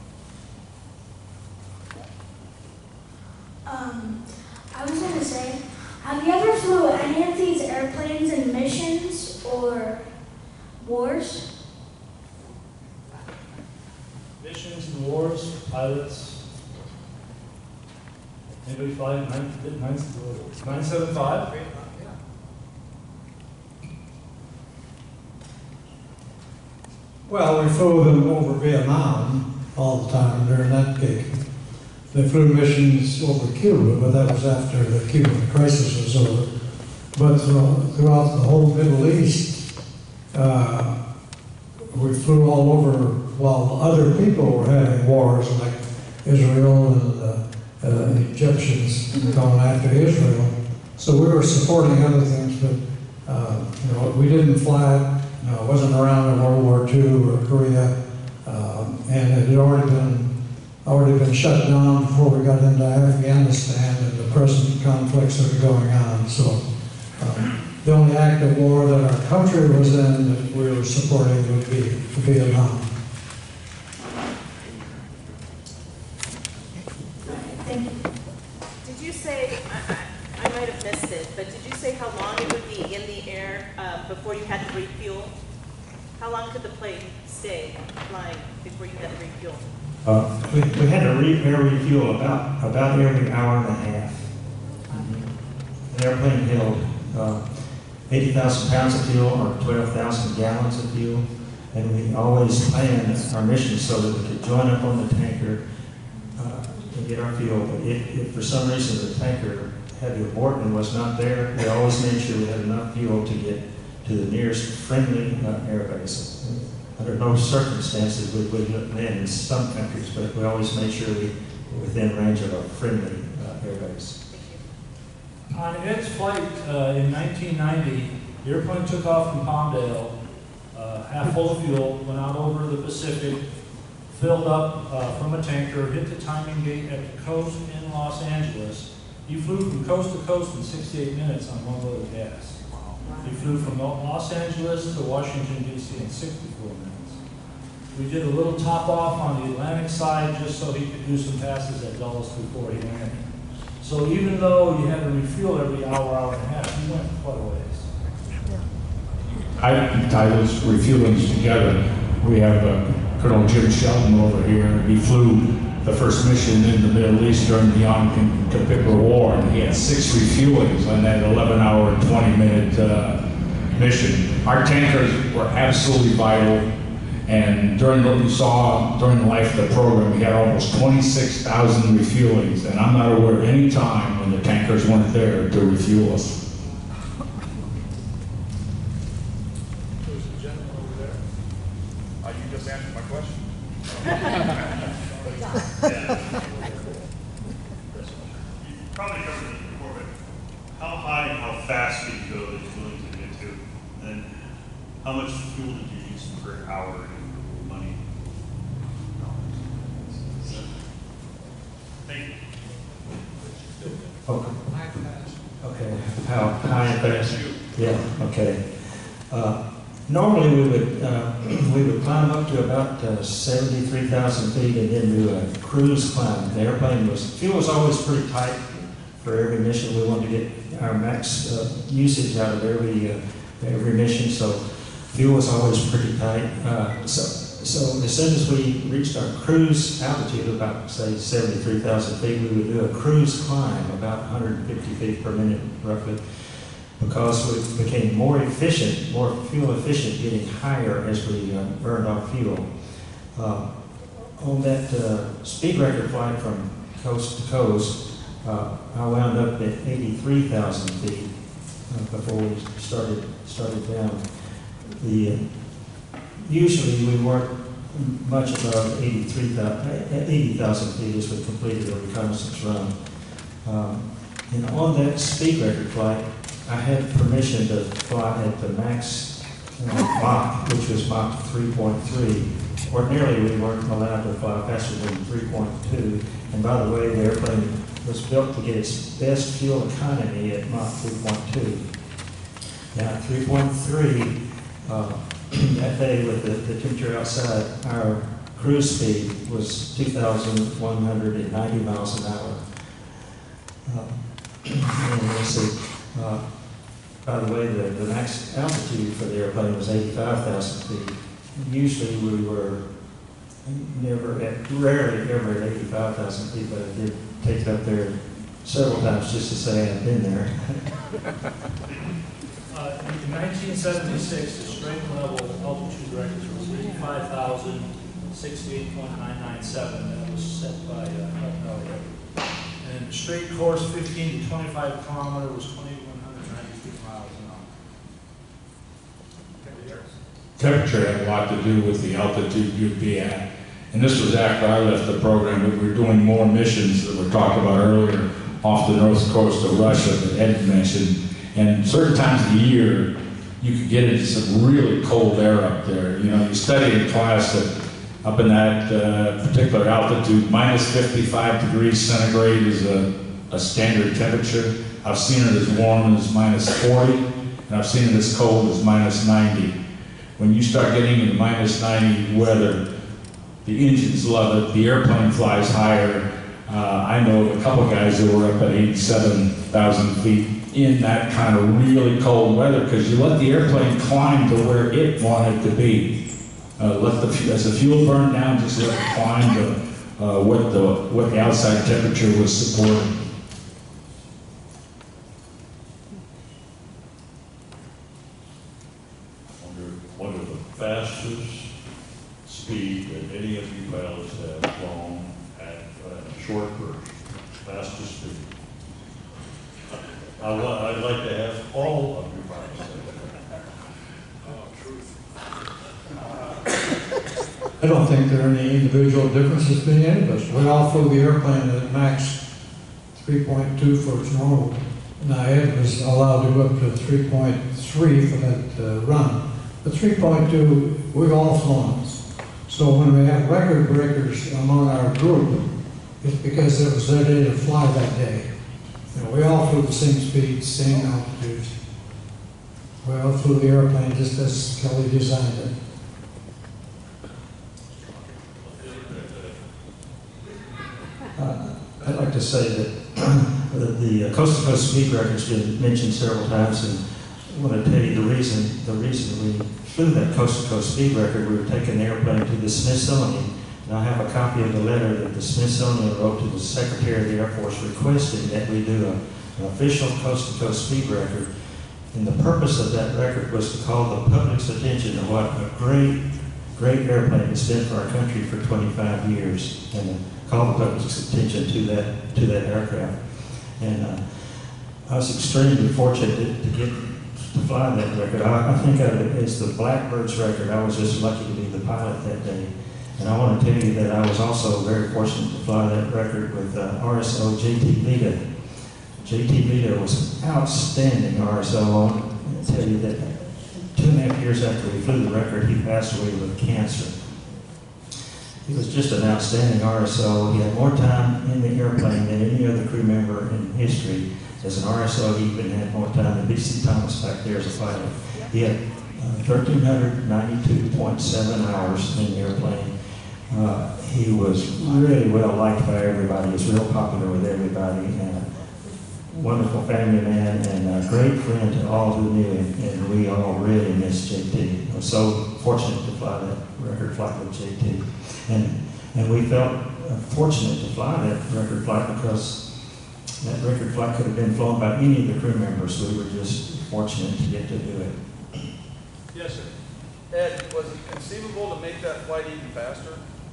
Speaker 12: Um, I was going to say, have you ever flew any of these airplanes in missions or wars?
Speaker 4: Missions and wars, pilots. Anybody fly nine seven five?
Speaker 5: Well, we flew them over Vietnam all the time during that gig. They flew missions over Cuba, but that was after the Cuban crisis was over. But throughout the whole Middle East, uh, we flew all over while other people were having wars, like Israel and uh, uh, the Egyptians going after Israel. So we were supporting other things, but uh, you know, we didn't fly uh, wasn't around in World War Two or Korea, um, and it had already been already been shut down before we got into Afghanistan and the present conflicts that are going on. So um, the only active war that our country was in that we were supporting would be Vietnam.
Speaker 12: Thank you.
Speaker 13: Did you say, I, I, I might have missed it, but did you say how long it would be in the air uh, before you had to refuel? How long could the plane stay flying before you had to refuel?
Speaker 6: Uh, we, we had to re air refuel about, about every hour and a half. Mm-hmm. An airplane held uh, eighty thousand pounds of fuel or twelve thousand gallons of fuel, and we always planned our mission so that we could join up on the tanker uh, and get our fuel. But if, if for some reason the tanker had to abort and was not there, we always made sure we had enough fuel to get to the nearest friendly uh, airbase. Under no circumstances would we land in some countries, but we always made sure we were within range of a friendly uh, airbase.
Speaker 4: On its flight uh, in nineteen ninety, the airplane took off from Palmdale, uh, half full of fuel, went out over the Pacific, filled up uh, from a tanker, hit the timing gate at the coast in Los Angeles. He flew from coast to coast in sixty-eight minutes on one load of gas. He flew from Los Angeles to Washington, D C in sixty-four minutes. We did a little top off on the Atlantic side just so he could do some passes at Dulles before he landed. So even though you had to refuel every hour, hour and a half, he went quite a ways.
Speaker 8: I tie those refuelings together. We have uh, Colonel Jim Shelton over here. He flew the first mission in the Middle East during the Yom Kippur War, and he had six refuelings on that eleven hour and twenty minute uh, mission. Our tankers were absolutely vital, and during what we saw during the life of the program, we had almost twenty-six thousand refuelings, and I'm not aware of any time when the tankers weren't there to refuel us.
Speaker 14: There's a gentleman over there. Uh, you just answered my question. Yeah. You probably covered it before, but how high and how fast did you go that you're willing to get to? And how much fuel did you use per hour in money? Thank you.
Speaker 6: Okay. Okay. How high and fast? Yeah. Okay. Uh, Normally we would uh, we would climb up to about uh, seventy-three thousand feet and then do a cruise climb. The airplane was fuel was always pretty tight for every mission. We wanted to get our max uh, usage out of every uh, every mission, so fuel was always pretty tight. Uh, so so as soon as we reached our cruise altitude, about say seventy-three thousand feet, we would do a cruise climb about one hundred fifty feet per minute, roughly. Because we became more efficient, more fuel efficient, getting higher as we uh, burned our fuel. Uh, on that uh, speed record flight from coast to coast, uh, I wound up at eighty-three thousand feet uh, before we started started down. The uh, usually we weren't much above eighty-three thousand feet as we completed a reconnaissance run. Um, and on that speed record flight, I had permission to fly at the max uh, Mach, which was Mach three point three. Ordinarily, we weren't allowed to fly faster than three point two. And by the way, the airplane was built to get its best fuel economy at Mach three point two. Now, at three point three, uh, that day with the, the temperature outside, our cruise speed was two thousand one hundred ninety miles an hour. Uh, and let's see. Uh, by the way, the, the max altitude for the airplane was eighty-five thousand feet. Usually we were never, at, rarely ever at eighty-five thousand feet, but I did take it up there several times just to say I've been there.
Speaker 4: uh, in nineteen seventy-six, the straight and level altitude record was eighty-five thousand sixty-eight point nine nine seven. That was set by uh, Pat Halloran. And straight course fifteen to twenty-five kilometer was twenty-one hundred ninety-two miles an hour.
Speaker 8: Temperature had a lot to do with the altitude you'd be at. And this was after I left the program. We were doing more missions that were talked about earlier off the north coast of Russia that Ed mentioned. And certain times of the year, you could get into some really cold air up there. You know, you study in class that up in that uh, particular altitude, minus fifty-five degrees centigrade is a, a standard temperature. I've seen it as warm as minus forty, and I've seen it as cold as minus ninety. When you start getting into minus ninety weather, the engines love it, the airplane flies higher. Uh, I know of a couple guys that were up at eighty-seven thousand feet in that kind of really cold weather, because you let the airplane climb to where it wanted to be. Uh, let the, as the fuel burned down, just let it climb to uh, what, the, what the outside temperature was supporting.
Speaker 15: What are the fastest speed that any of you pilots have flown at uh, short burst? Fastest speed. I want, I'd like to have all of you pilots say that. Oh, truth.
Speaker 5: I don't think there are any individual differences between any of us. We all flew the airplane at max three point two for its normal. Now Ed was allowed to go up to three point three for that uh, run. But three point two, we've all flown. So when we have record breakers among our group, it's because it was their day to fly that day. You know, we all flew the same speeds, same altitudes. We all flew the airplane just as Kelly designed it.
Speaker 6: Uh, I'd like to say that the, the coast to coast speed record's been mentioned several times, and I want to tell you the reason. The reason we flew that coast to coast speed record, we were taking the airplane to the Smithsonian, and I have a copy of the letter that the Smithsonian wrote to the Secretary of the Air Force requesting that we do a, an official coast to coast speed record. And the purpose of that record was to call the public's attention to what a great, great airplane it's been for our country for twenty-five years, and uh, call the public's attention to that to that aircraft. And uh, I was extremely fortunate to, to get to fly that record. I, I think of it as the Blackbird's record. I was just lucky to be the pilot that day. And I want to tell you that I was also very fortunate to fly that record with uh, R S O J T Vita. J T Vita was an outstanding R S O. I want to tell you that two and a half years after we flew the record, he passed away with cancer. He was just an outstanding R S O. He had more time in the airplane than any other crew member in history. As an R S O, he even had more time than B C Thomas back there as a pilot. He had uh, one thousand three hundred ninety-two point seven hours in the airplane. Uh, he was really well liked by everybody. He was real popular with everybody. And a wonderful family man and a great friend to all who knew him. And we all really miss J T. I was so fortunate to fly that record flight with J T. And, and we felt fortunate to fly that record flight because that record flight could have been flown by any of the crew members. We were just fortunate to get to do it.
Speaker 16: Yes, sir. Ed, was it conceivable to make that flight even faster?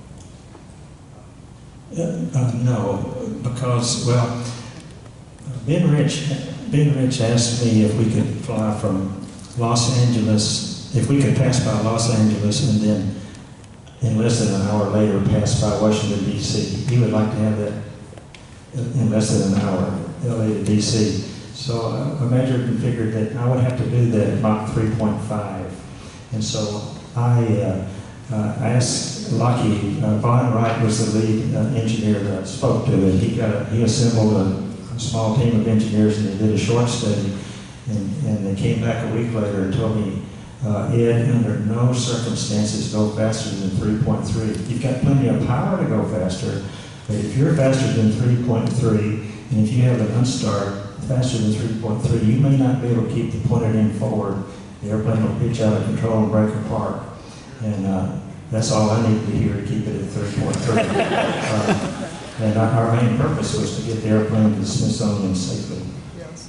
Speaker 6: Uh, uh, no, because, well, Ben Rich, Ben Rich asked me if we could fly from Los Angeles, if we could pass by Los Angeles and then in less than an hour later pass by Washington, D C He would like to have that in less than an hour, L A to D C So I measured and figured that I would have to do that at Mach three point five. And so I, uh, uh, I asked Lockheed, uh, Von Wright was the lead uh, engineer that I spoke to, and he, got a, he assembled a, a small team of engineers and they did a short study. And, and they came back a week later and told me, uh, Ed, under no circumstances go faster than three point three. You've got plenty of power to go faster, but if you're faster than three point three, and if you have an unstart faster than three point three, you may not be able to keep the pointed end forward. The airplane will pitch out of control and break apart. And uh, that's all I needed to hear to keep it at three point three. uh, and our, our main purpose was to get the airplane to the Smithsonian safely.
Speaker 11: Yes.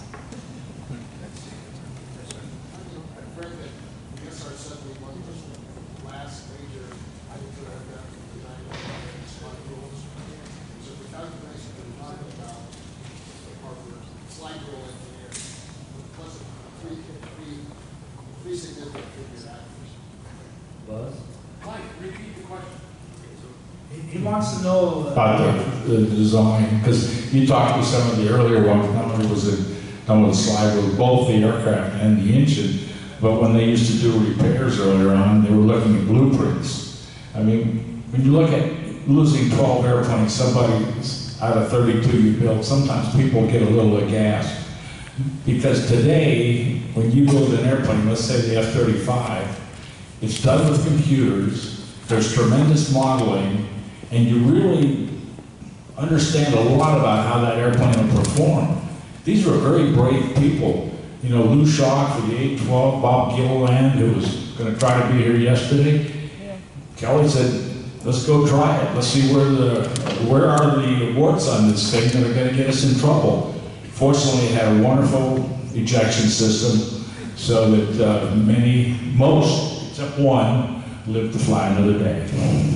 Speaker 11: I've read that the S R seventy-one was the last major hydrogen aircraft designed by slide rules. So the calculation that we're talking about are for slide rule engineers. Plus three, three, three significant figure actors.
Speaker 4: Buzz?
Speaker 11: Mike, repeat the question.
Speaker 4: He wants to know
Speaker 8: about the, the design, because you talked with some of the earlier ones, not only was it done with a slide with both the aircraft and the engine, But when they used to do repairs earlier on, they were looking at blueprints. I mean, when you look at losing twelve airplanes, somebody out of thirty-two you built, sometimes people get a little aghast. Because today, when you build an airplane, let's say the F thirty-five, it's done with computers, there's tremendous modeling, and you really understand a lot about how that airplane will perform. These were very brave people. You know, Lou Shock for the eight twelve, Bob Gilliland, who was going to try to be here yesterday. Yeah. Kelly said, let's go try it. Let's see where the where are the warts on this thing that are going to get us in trouble. Fortunately, it had a wonderful ejection system so that uh, many, most, except one, lived to fly another day.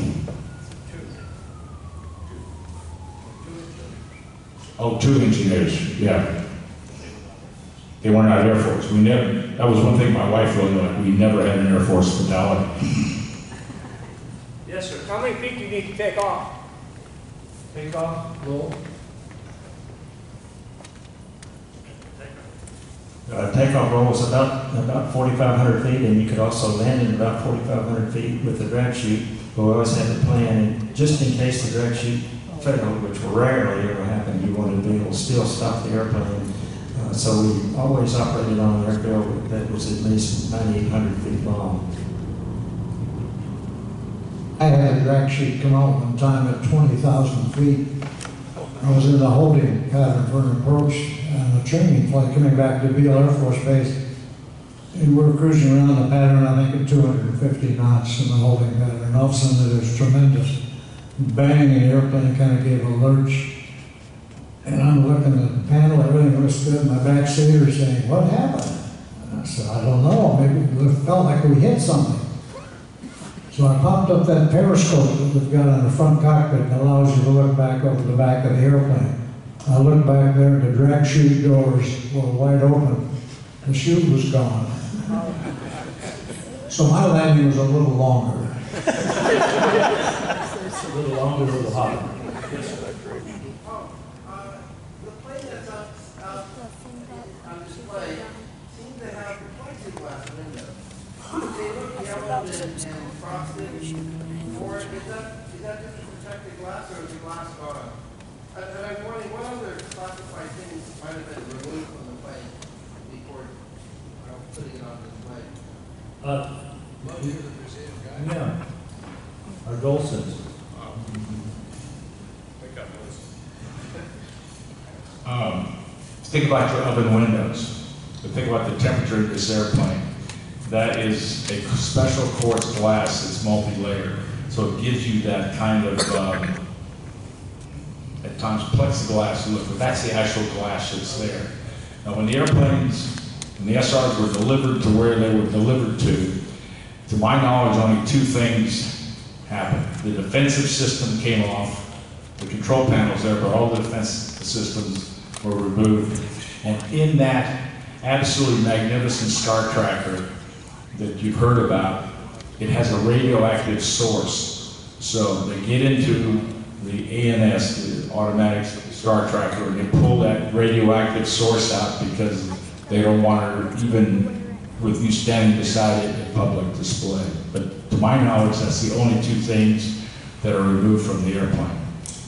Speaker 8: Oh, two engineers, yeah. They weren't out of Air Force. We never, that was one thing my wife really liked. We never had an Air Force fatality.
Speaker 4: Yes, sir. How many feet do you need to take off? Take off, roll.
Speaker 6: Uh, takeoff roll was about about forty-five hundred feet, and you could also land in about forty-five hundred feet with the drag chute. But we always had to plan, and just in case the drag chute failed, which will rarely ever happen, you wanted to be able to still stop the airplane. Uh, so we always operated on an airfield that was at least ninety-eight hundred feet long.
Speaker 5: I had a drag chute come out one time at twenty thousand feet. I was in the holding pattern for an approach on a training flight coming back to Beale Air Force Base. And we're cruising around the pattern, I think at two hundred fifty knots in the holding pattern. And all of a sudden there's tremendous bang, and the airplane kind of gave a lurch. And I'm looking at the panel, everything was good. My back seater saying, what happened? And I said, I don't know, maybe it felt like we hit something. So I popped up that periscope that we've got on the front cockpit that allows you to look back over the back of the airplane. I looked back there, the drag chute doors were wide open. The chute was gone. So my landing was a little longer.
Speaker 4: A little longer, a little hotter.
Speaker 11: Oh, uh, the plane that's up, up on display seems to have plexiglass windows. They look yellow and, and frosted. Or is that, is that just to protect the glass, or is the glass gone? And, and I'm wondering what other classified things might have been removed from the plane before uh, putting it on display.
Speaker 4: Uh, yeah. Our goal sensor.
Speaker 8: Um, think about your oven windows. But think about the temperature of this airplane. That is a special quartz glass that's multi-layered. So it gives you that kind of, um, at times, plexiglass look, but that's the actual glass that's there. Now, when the airplanes, when the S Rs were delivered to where they were delivered to, to my knowledge, only two things happened. The defensive system came off, the control panels there, but all the defense systems were removed. And in that absolutely magnificent star tracker that you've heard about, it has a radioactive source. So they get into the A N S, the automatic star tracker, and they pull that radioactive source out because they don't want it even with you standing beside it in public display. But to my knowledge, that's the only two things that are removed from the airplane.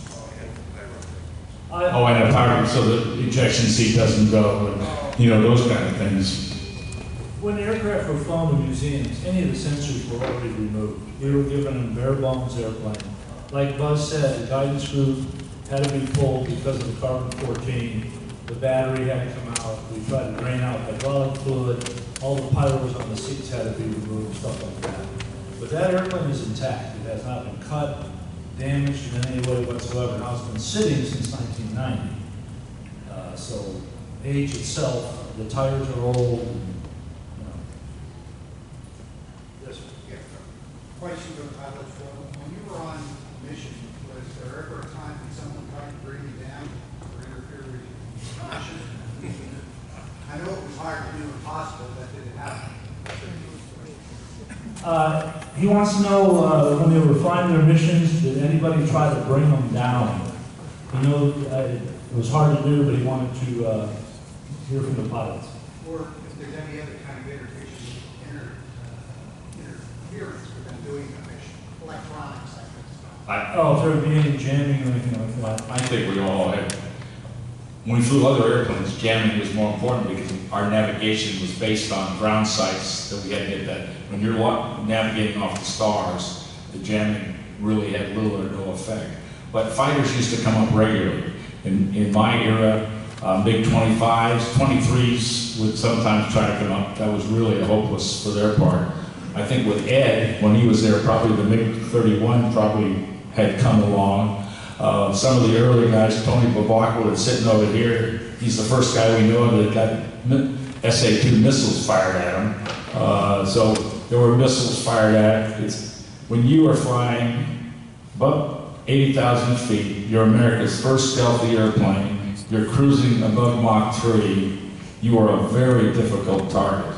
Speaker 8: Oh, and a power, so the ejection seat doesn't go, and, you know, those kind of things.
Speaker 4: When the aircraft were flown to museums, any of the sensors were already removed. We were given a bare bones airplane. Like Buzz said, the guidance group had to be pulled because of the carbon fourteen. The battery had to come out. We tried to drain out hydraulic fluid. All the pyros on the seats had to be removed, stuff like that. But that airplane is intact. It has not been cut, damaged in any way whatsoever. Now it's been sitting since nineteen ninety. Uh, so age itself, the tires are old. You know. Yes, sir.
Speaker 9: Yeah. Question to the pilot. When you were on mission, was there ever a time when someone tried to bring you down or interfere with your mission? I know it was hard to do, impossible, but did it happen?
Speaker 4: Uh, he wants to know uh, when they were flying their missions, did anybody try to bring them down? You know, uh, it was hard to do, but he wanted to uh, hear from the pilots.
Speaker 9: Or if there's any other kind of interference interference with them doing the mission, electronics, that kind of stuff.
Speaker 8: I,
Speaker 4: Oh, if there would be any jamming or anything like that.
Speaker 8: I think we all had, when we flew other airplanes, jamming was more important because our navigation was based on ground sites that we had to hit that. When you're wa- navigating off the stars, the jamming really had little or no effect. But fighters used to come up regularly. In, in my era, uh, MiG twenty-fives, twenty-threes would sometimes try to come up. That was really hopeless for their part. I think with Ed, when he was there, probably the MiG thirty-one probably had come along. Uh, some of the early guys, Tony Babak was sitting over here. He's the first guy we know that got S A two missiles fired at him. Uh, so there were missiles fired at. It's, when you are flying above eighty thousand feet, you're America's first stealthy airplane, you're cruising above Mach three, you are a very difficult target.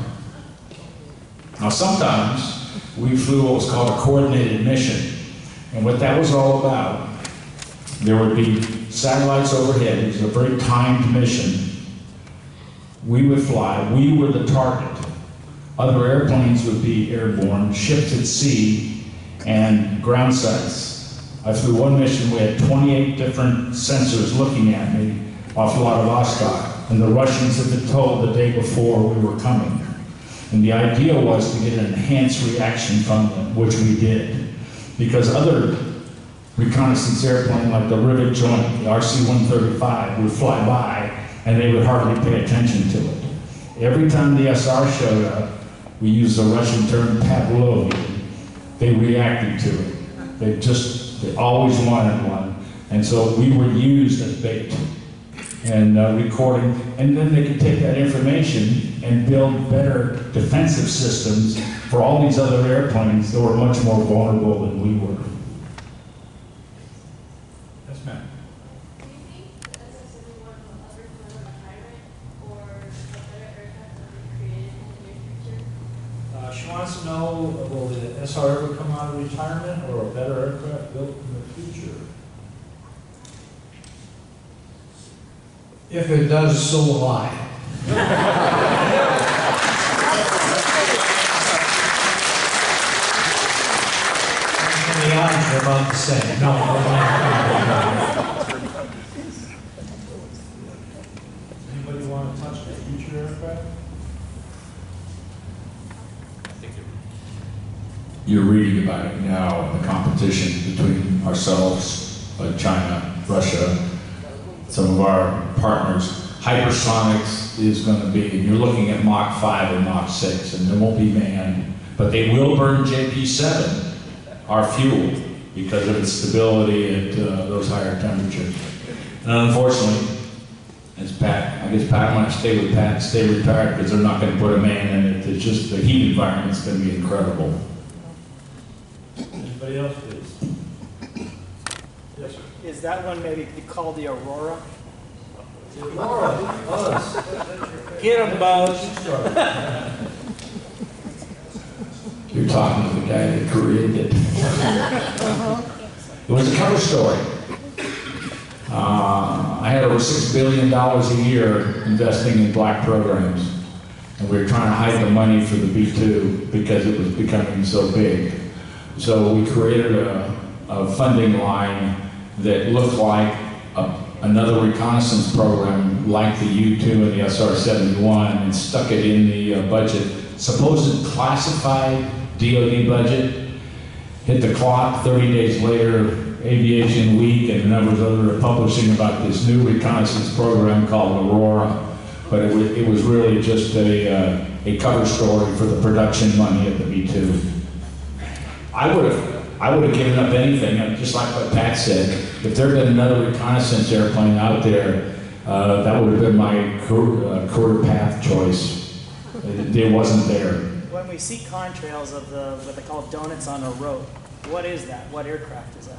Speaker 8: Now sometimes we flew what was called a coordinated mission, and what that was all about, there would be satellites overhead. It was a very timed mission. We would fly, we were the target. Other airplanes would be airborne, ships at sea, and ground sites. I flew one mission, we had twenty-eight different sensors looking at me off Vladivostok, and the Russians had been told the day before we were coming. And the idea was to get an enhanced reaction from them, which we did. Because other reconnaissance airplanes like the Rivet Joint, the R C one thirty-five, would fly by and they would hardly pay attention to it. Every time the S R showed up, we used the Russian term Pavlovian. They reacted to it. They just, they always wanted one. And so we were used as bait and uh, recording, and then they could take that information and build better defensive systems for all these other airplanes that were much more vulnerable than we were.
Speaker 4: Yes, ma'am.
Speaker 17: Do you think the S R seventy-one will ever become a tyrant, or a better aircraft will be created in the near future?
Speaker 4: Uh, she wants to know, uh, will the S R ever come out of retirement or a better aircraft built in the future?
Speaker 5: If it does, so will I. And the odds are about the same. No,
Speaker 4: Anybody want to touch the future aircraft?
Speaker 8: You're reading about it now, the competition between ourselves, like China, Russia, some of our partners. Hypersonics is going to be, and you're looking at Mach five and Mach six, and they won't be manned, but they will burn J P seven, our fuel, because of its stability at uh, those higher temperatures. And unfortunately, as Pat, I guess Pat might stay with Pat and stay retired because they're not going to put a man in it. It's just the heat environment's going to be incredible.
Speaker 4: Anybody else, please? Yes, sir.
Speaker 2: Is that one maybe called the Aurora?
Speaker 4: Laura, us.
Speaker 2: Get him, Buzz.
Speaker 8: You're talking to the guy that created it. It was a cover story. Uh, I had over six billion dollars a year investing in black programs. And we were trying to hide the money for the B two because it was becoming so big. So we created a, a funding line that looked like a, another reconnaissance program like the U two and the S R seventy-one and stuck it in the uh, budget. Supposed classified D O D budget, hit the clock thirty days later, Aviation Week and a number of others are publishing about this new reconnaissance program called Aurora. But it was, it was really just a, uh, a cover story for the production money at the B two. I would have I would have given up anything, just like what Pat said. If there had been another reconnaissance airplane out there, uh, that would have been my career, uh, career path choice. It, it wasn't there.
Speaker 2: When we see contrails of the, what they call donuts on a rope, what is that? What aircraft is that?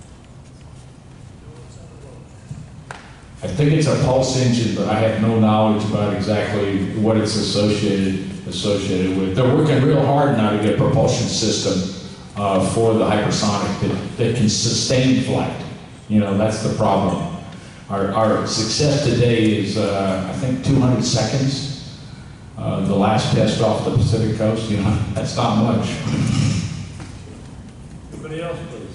Speaker 8: I think it's a pulse engine, but I have no knowledge about exactly what it's associated associated with. They're working real hard now to get a propulsion system uh, for the hypersonic that, that can sustain flight. You know, that's the problem. Our, our success today is, uh, I think, two hundred seconds. Uh, the last test off the Pacific coast, you know, that's not much.
Speaker 4: Anybody else, please?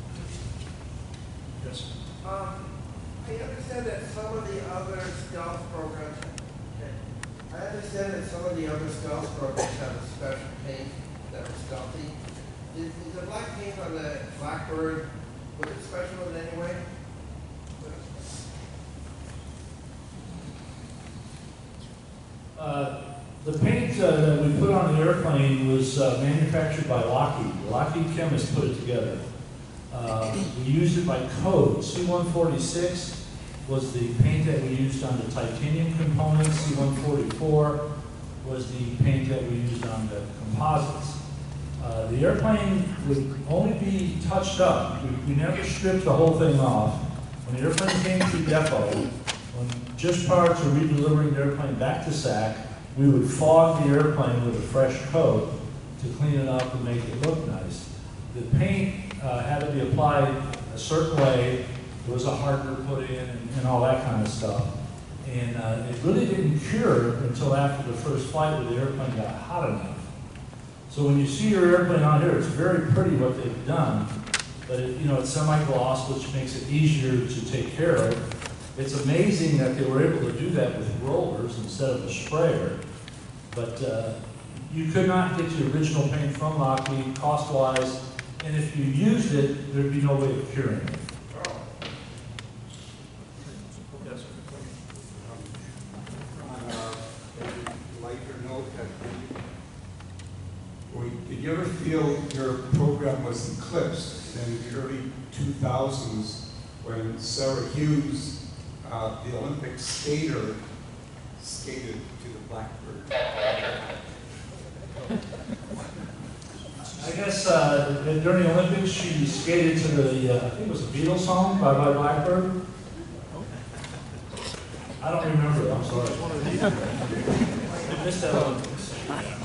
Speaker 4: Yes.
Speaker 18: Um, I understand that some of the other stealth programs, okay, I understand that some of the other stealth programs have a special paint that was stealthy. Is, is the black paint on the Blackbird, was it special in any way?
Speaker 4: Uh, the paint uh, that we put on the airplane was uh, manufactured by Lockheed. Lockheed chemists put it together. Uh, we used it by code. C one forty-six was the paint that we used on the titanium components. C one forty-four was the paint that we used on the composites. Uh, the airplane would only be touched up. We, we never stripped the whole thing off. When the airplane came to depot, when just prior to redelivering the airplane back to S A C, we would fog the airplane with a fresh coat to clean it up and make it look nice. The paint uh, had to be applied a certain way. There was a hardener put in and, and all that kind of stuff. And uh, it really didn't cure until after the first flight where the airplane got hot enough. So when you see your airplane on here, it's very pretty what they've done, but it, you know, it's semi-gloss, which makes it easier to take care of. It's amazing that they were able to do that with rollers instead of a sprayer, but uh, you could not get the original paint from Lockheed cost-wise, and if you used it, there'd be no way of curing it.
Speaker 10: Yes, sir. On a lighter note, did you ever feel your program was eclipsed in the early two thousands when Sarah Hughes, Uh, the Olympic skater, skated to the Blackbird?
Speaker 4: I guess uh, during the Olympics, she skated to the, uh, I think it was a Beatles song, Bye Bye Blackbird. I don't remember it, I'm sorry. I missed that Olympics.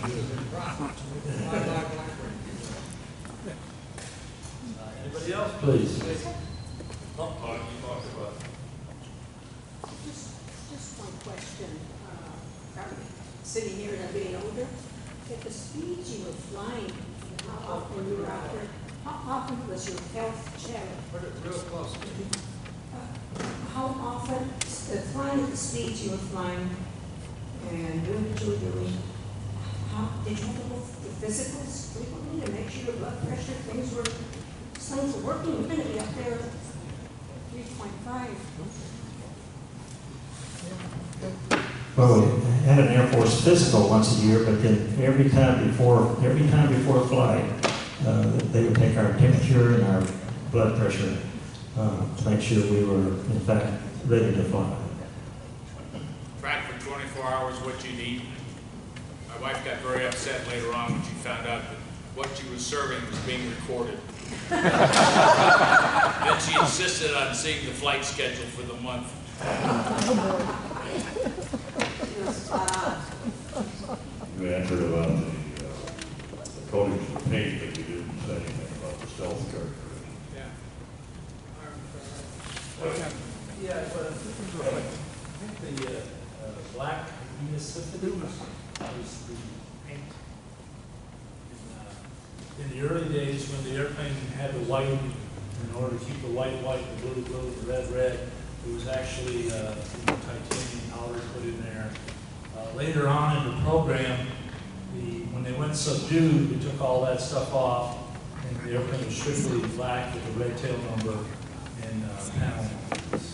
Speaker 4: Uh, anybody else, please?
Speaker 19: Oh, you talked about Just, just one question, uh, probably sitting here and getting older. At the speed you were flying, how often when you were out there, how often was your health checked?
Speaker 18: Put it real close.
Speaker 19: Uh, how often, uh, flying at the speeds you were flying and doing what you were doing, how, did you have to go to physicals frequently to make sure your blood pressure, things were, things were working? You're going to be up there three point five.
Speaker 6: Well, we had an Air Force physical once a year, but then every time before, every time before a flight, uh, they would take our temperature and our blood pressure uh, to make sure we were, in fact, ready to fly.
Speaker 20: Track for twenty-four hours what you need. My wife got very upset later on when she found out that what she was serving was being recorded. Then she insisted on seeing the flight schedule for the month.
Speaker 15: You answered about the, uh, the coatings of paint, but you didn't say anything about the stealth characteristics.
Speaker 20: Yeah.
Speaker 4: Yeah, but I think the uh, uh, black municipality was the paint. In, uh, in the early days when the airplane had the white, in order to keep the white white, the blue blue, the red red, it was actually uh, titanium powder put in there. Uh, later on in the program, the, when they went subdued, we took all that stuff off, and the airplane was strictly black with the red tail number and uh, panel numbers.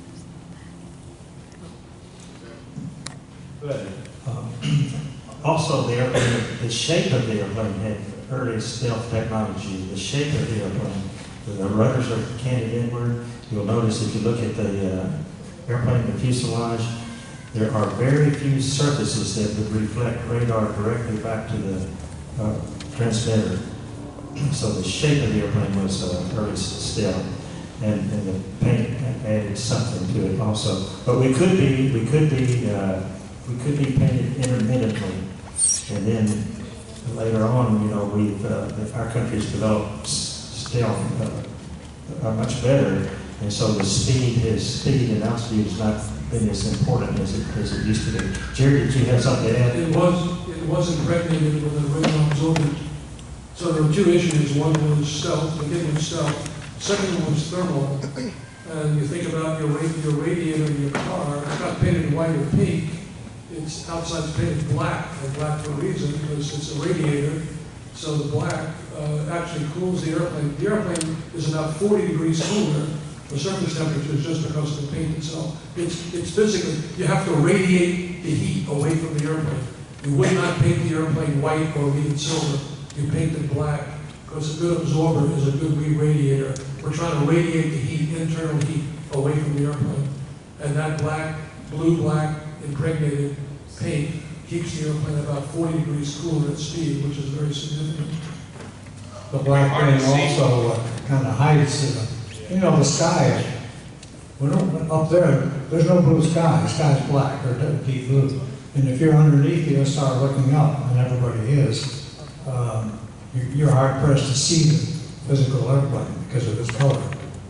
Speaker 4: Go ahead.
Speaker 6: Um, also, the airplane, the shape of the airplane had early stealth technology. The shape of the airplane, the rudders are canted inward. You'll notice if you look at the uh, airplane, the fuselage, there are very few surfaces that would reflect radar directly back to the uh, transmitter. So the shape of the airplane was uh, early stealth, and, and the paint added something to it also. But we could be, we could be, uh, we could be painted intermittently, and then later on, you know, we've uh, our country's developed stealth uh, uh, much better, and so the speed, his speed and altitude has not been as important as it, as it used to be. Jerry, did you have something to add?
Speaker 5: It was, it was impregnated when the radar was open, So there were two issues. One was stealth, beginning of stealth. Second one was thermal. And you think about your, radi your radiator in your car, it's not painted white or pink. It's outside it's painted black, and black for a reason, because it's a radiator. So the black uh, actually cools the airplane. The airplane is about forty degrees cooler, the surface temperature, is just because of the paint itself. It's, it's physically, you have to radiate the heat away from the airplane. You would not paint the airplane white or leave it silver. You paint it black, because a good absorber is a good re-radiator. We're trying to radiate the heat, internal heat, away from the airplane. And that black, blue-black impregnated paint keeps the airplane about forty degrees cooler at speed, which is very significant. The black paint also uh, kind of hides, uh, you know, the sky. We don't, up there, there's no blue sky. The sky's black or deep blue. And if you're underneath the S R looking up, and everybody is, um, you're, you're hard pressed to see the physical airplane because of its color.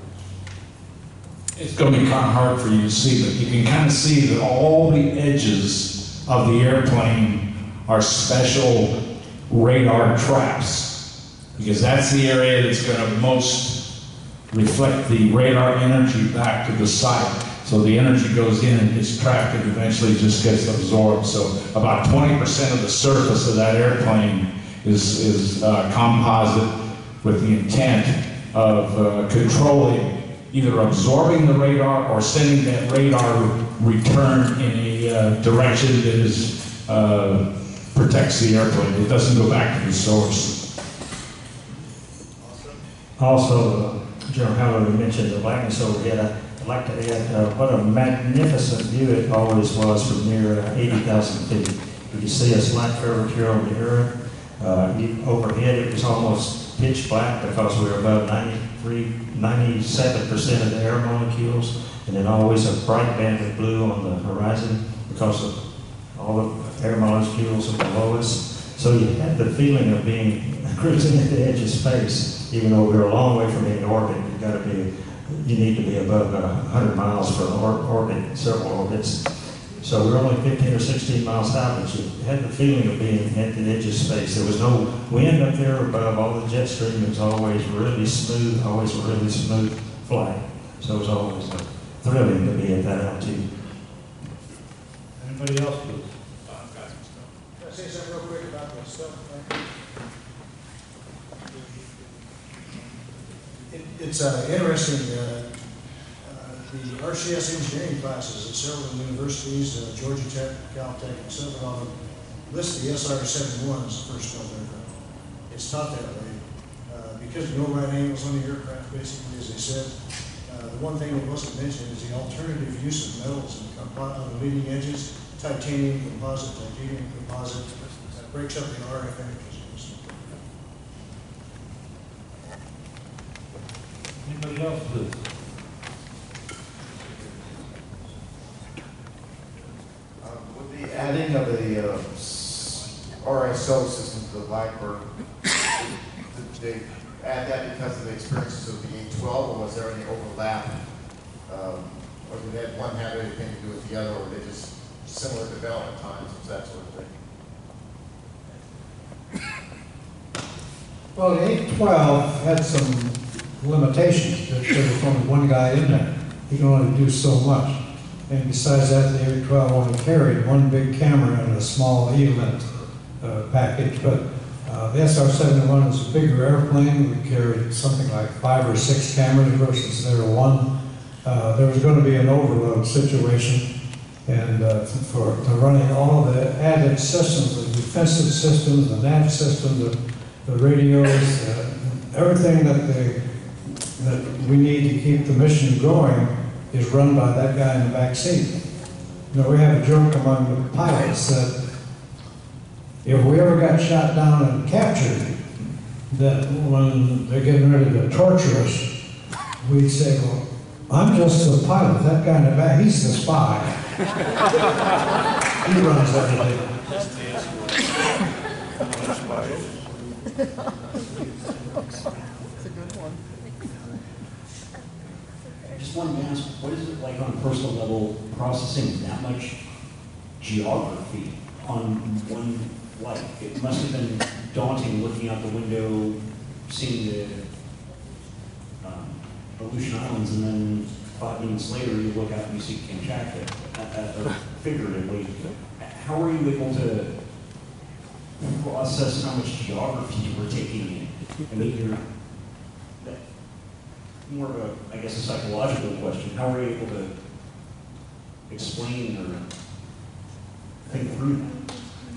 Speaker 8: It's going to be kind of hard for you to see, but you can kind of see that all the edges of the airplane are special radar traps, because that's the area that's going to most reflect the radar energy back to the site. So the energy goes in and gets trapped and eventually just gets absorbed. So about twenty percent of the surface of that airplane is, is uh, composite, with the intent of uh, controlling, either absorbing the radar or sending that radar return in a uh, direction that is, uh, protects the airplane. It doesn't go back to the source.
Speaker 6: Also, uh, General Halloran mentioned the blackness overhead. I'd like to add uh, what a magnificent view it always was from near uh, eighty thousand feet. You can see a slight curvature on the air. Uh, you, overhead it was almost pitch black because we were above ninety-three, ninety-seven percent of the air molecules, and then always a bright band of blue on the horizon because of all the air molecules below us. So you had the feeling of being cruising at the edge of space, even though we were a long way from being in orbit. You got to be, you need to be above one hundred miles for an or orbit, several orbits. So we were only fifteen or sixteen miles out, but you had the feeling of being at the edge of space. There was no wind up there above, all the jet stream. It was always really smooth, always a really smooth flight. So it was always uh, thrilling to be at that altitude.
Speaker 4: Anybody else, please?
Speaker 9: Can I say something real quick about the stuff? It, it's uh, interesting. Uh, The R C S engineering classes at several universities, uh, Georgia Tech, Caltech, and several of them, list the S R seventy-one as the first stealth aircraft. It's taught that way uh, because no right angles on the aircraft, basically, as they said. Uh, the one thing that wasn't mentioned is the alternative use of metals on the leading edges, titanium composite, titanium composite, that breaks up the R F energies.
Speaker 4: Anybody else, please?
Speaker 21: The adding of the uh, R S O system to the Blackbird, did they add that because of the experiences of the eight twelve, or was there any overlap? Um, or did that one have anything to do with the other, or were they just similar development times, that sort of thing?
Speaker 5: Well, the eight twelve had some limitations. There was only one guy in there. He could only do so much. And besides that, the eight twelve only carried one big camera and a small E-lit uh, package. But uh, the S R seventy-one is a bigger airplane. We carried something like five or six cameras versus their one. Uh, there was going to be an overload situation. And uh, for, for running all of the added systems, the defensive systems, the nav system, the, the radios, uh, everything that, they, that we need to keep the mission going is run by that guy in the back seat. You know, we have a joke among the pilots that if we ever got shot down and captured, that when they're getting ready to torture us, we'd say, well, I'm just the pilot. That guy in the back, he's the spy. He runs everything.
Speaker 22: It's a good one. I just wanted to ask, what is it like on a personal level processing that much geography on one flight? It must have been daunting looking out the window, seeing the um, Aleutian Islands, and then five minutes later you look out and you see Kamchatka, uh, uh, figuratively. How are you able to process how much geography you were taking in? I mean, you're that, more of a, I guess, a psychological question. How are you able to explain or think through that?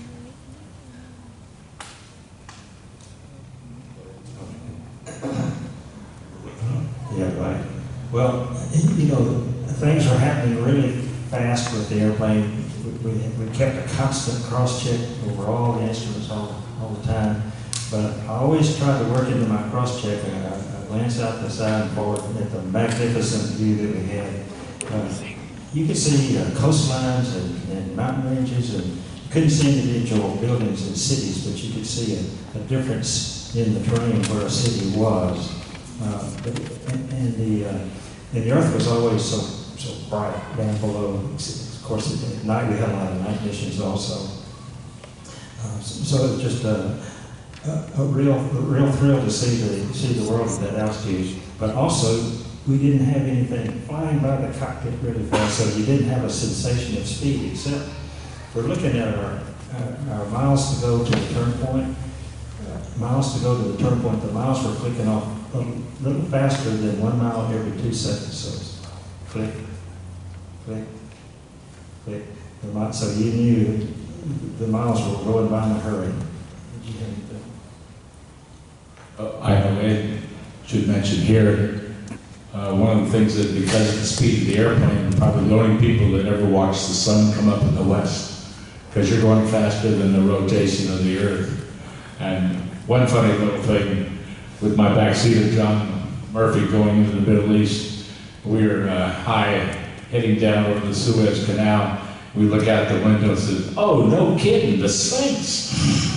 Speaker 6: Yeah, right. Well, you know, things are happening really fast with the airplane. We, we, we kept a constant cross-check over all the instruments all, all the time. But I always tried to work into my cross-check, and I, I glance out the side and forward at the magnificent view that we had. Uh, you could see uh, coastlines and, and mountain ranges, and you couldn't see individual buildings and cities, but you could see a, a difference in the terrain where a city was. Uh, but, and, and the uh, and the Earth was always so so bright down below. Of course, at night we had a lot of night missions also. Uh, so, so it was just a, a, a real a real thrill to see the see the world at that altitude. But also, we didn't have anything flying by the cockpit really fast, so you didn't have a sensation of speed. Except we're looking at our uh, our miles to go to the turn point. Uh, miles to go to the turn point. The miles were clicking off a little faster than one mile every two seconds. So it's click, click, click. The mi- so you knew the miles were going by in a hurry. Did you have anything?
Speaker 8: Uh, I I should mention here, uh, one of the things that because of the speed of the airplane, we're probably the only people that ever watched the sun come up in the west, because you're going faster than the rotation of the Earth. And one funny little thing, with my backseat of John Murphy going into the Middle East, we were uh, high, heading down over the Suez Canal. We look out the window and said, "Oh, no kidding, the Sphinx."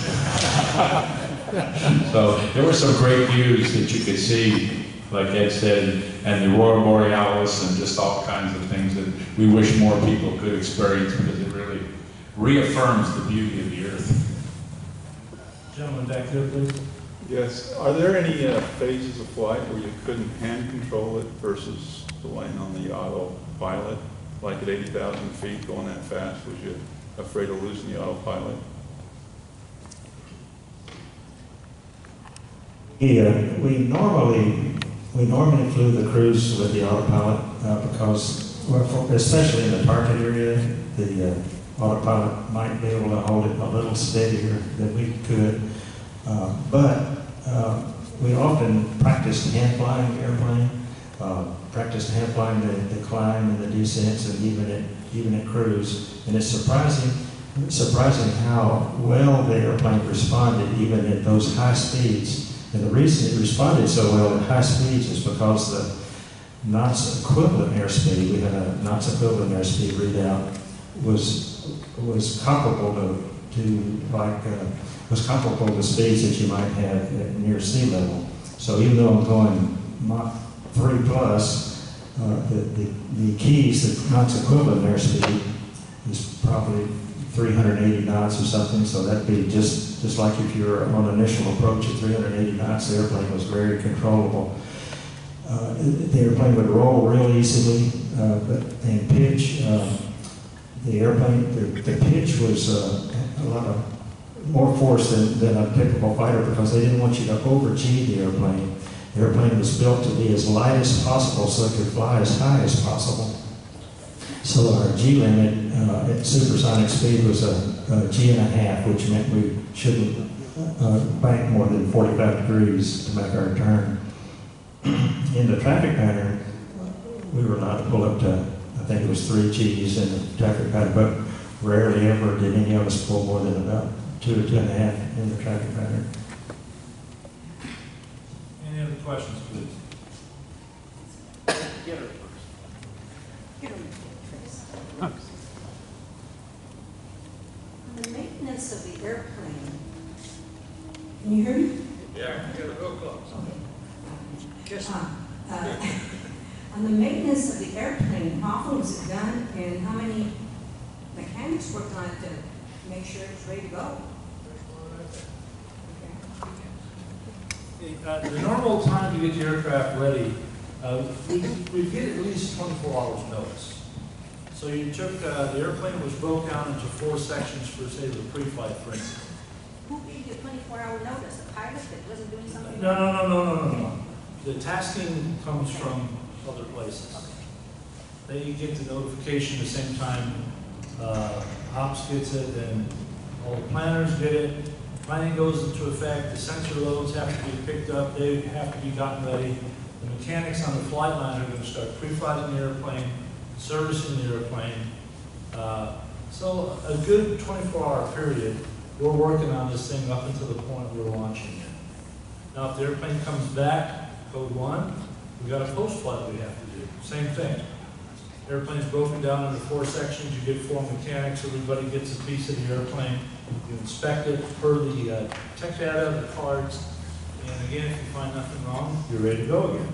Speaker 8: So there were some great views that you could see, like Ed said, and the Aurora Borealis, and just all kinds of things that we wish more people could experience, because it really reaffirms the beauty of the Earth.
Speaker 4: Gentleman back there, please.
Speaker 10: Yes. Are there any uh, phases of flight where you couldn't hand control it versus relying on the autopilot? Like at eighty thousand feet going that fast, was you afraid of losing the autopilot?
Speaker 6: Yeah, we normally we normally flew the cruise with the autopilot uh, because, well, for, especially in the target area, the uh, autopilot might be able to hold it a little steadier than we could. Uh, but uh, we often practiced hand flying the airplane, uh, practiced hand flying the, the climb and the descents, and even at even at cruise. And it's surprising, surprising how well the airplane responded even at those high speeds. And the reason it responded so well at high speeds is because the knots equivalent airspeed, we had a knots equivalent airspeed readout, was was comparable to to like. Uh, was comparable to speeds that you might have at near sea level. So even though I'm going Mach three plus, uh, the, the, the keys, the knots equivalent airspeed is probably three hundred eighty knots or something, so that'd be just, just like if you're on initial approach at three hundred eighty knots, the airplane was very controllable. Uh, the airplane would roll real easily, uh, but and pitch, uh, the airplane, the, the pitch was uh, a lot of more force than, than a typical fighter, because they didn't want you to over-G the airplane. The airplane was built to be as light as possible so it could fly as high as possible. So our G limit uh, at supersonic speed was a, a G and a half, which meant we shouldn't uh, bank more than forty-five degrees to make our turn. In the traffic pattern, we were allowed to pull up to, I think it was three G's in the traffic pattern, but rarely ever did any of us pull more than about two or two and a half in the traffic pattern.
Speaker 4: Any other questions, please?
Speaker 11: Get her first.
Speaker 19: Get her first. On the maintenance of the airplane, can you hear me?
Speaker 20: Yeah, get it real close.
Speaker 19: Yes. Uh, uh, on the maintenance of the airplane, how often was it done, and how many mechanics worked on it to make sure it's ready to go? Okay.
Speaker 4: Uh, the normal time to get the aircraft ready, uh, we, we get at least twenty-four hours notice. So you took, uh, the airplane was broke down into four sections for, say, the pre-flight, for instance.
Speaker 19: Who gave you twenty-four hour notice? The pilot that wasn't doing something?
Speaker 4: No, no, no, no, no, no, no. The tasking comes from other places. They get the notification the same time uh, ops gets it, and all the planners get it. Planning goes into effect, the sensor loads have to be picked up, they have to be gotten ready. The mechanics on the flight line are going to start pre-flighting the airplane, servicing the airplane. Uh, so a good twenty-four hour period, we're working on this thing up until the point we're launching it. Now, if the airplane comes back, code one, we got a post-flight we have to do. Same thing. Airplane's broken down into four sections, you get four mechanics, everybody gets a piece of the airplane, you inspect it per the uh, tech data, the cards, and again, if you find nothing wrong, you're ready to go again.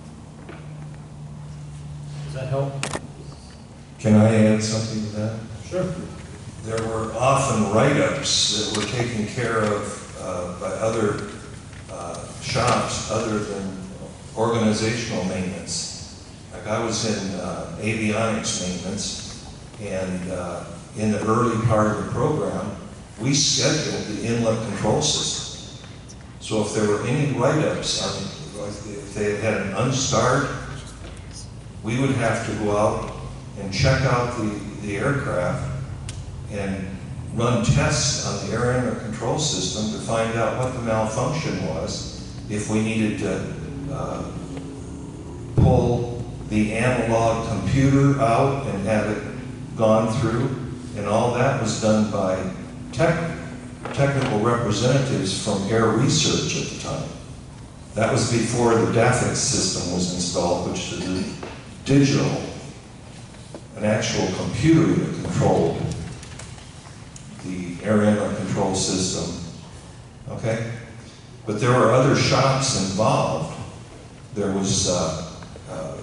Speaker 4: Does that help?
Speaker 7: Can I add something to that?
Speaker 4: Sure.
Speaker 7: There were often write-ups that were taken care of uh, by other uh, shops other than organizational maintenance. Like I was in uh, avionics maintenance, and uh, in the early part of the program, we scheduled the inlet control system. So if there were any write-ups, on, if they had an unstarred, we would have to go out and check out the, the aircraft and run tests on the air inlet control system to find out what the malfunction was, if we needed to uh, pull the analog computer out and have it gone through, and all that was done by tech, technical representatives from Air Research at the time. That was before the D A F X system was installed, which is a digital, an actual computer that controlled the air inlet control system, okay? But there were other shops involved. There was uh, uh,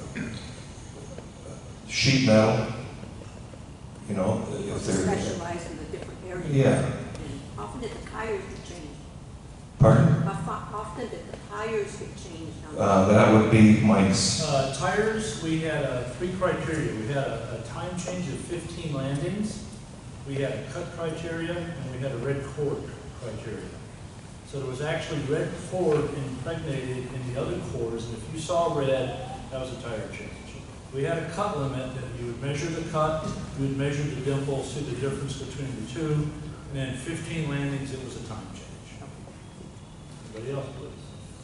Speaker 7: sheet metal, you know, if there...
Speaker 19: Specialize in the different areas.
Speaker 7: Yeah.
Speaker 19: Often did the tires get changed?
Speaker 7: Pardon?
Speaker 19: Often did the tires get changed?
Speaker 7: Uh, that would be Mike's.
Speaker 4: Uh, tires, we had uh, three criteria. We had a, a time change of fifteen landings, we had a cut criteria, and we had a red cord criteria. So there was actually red cord impregnated in the other cores, and if you saw red, that was a tire change. We had a cut limit that you would measure the cut, you would measure the dimple, see the difference between the two, and then fifteen landings, it was a time change. Anybody else, please?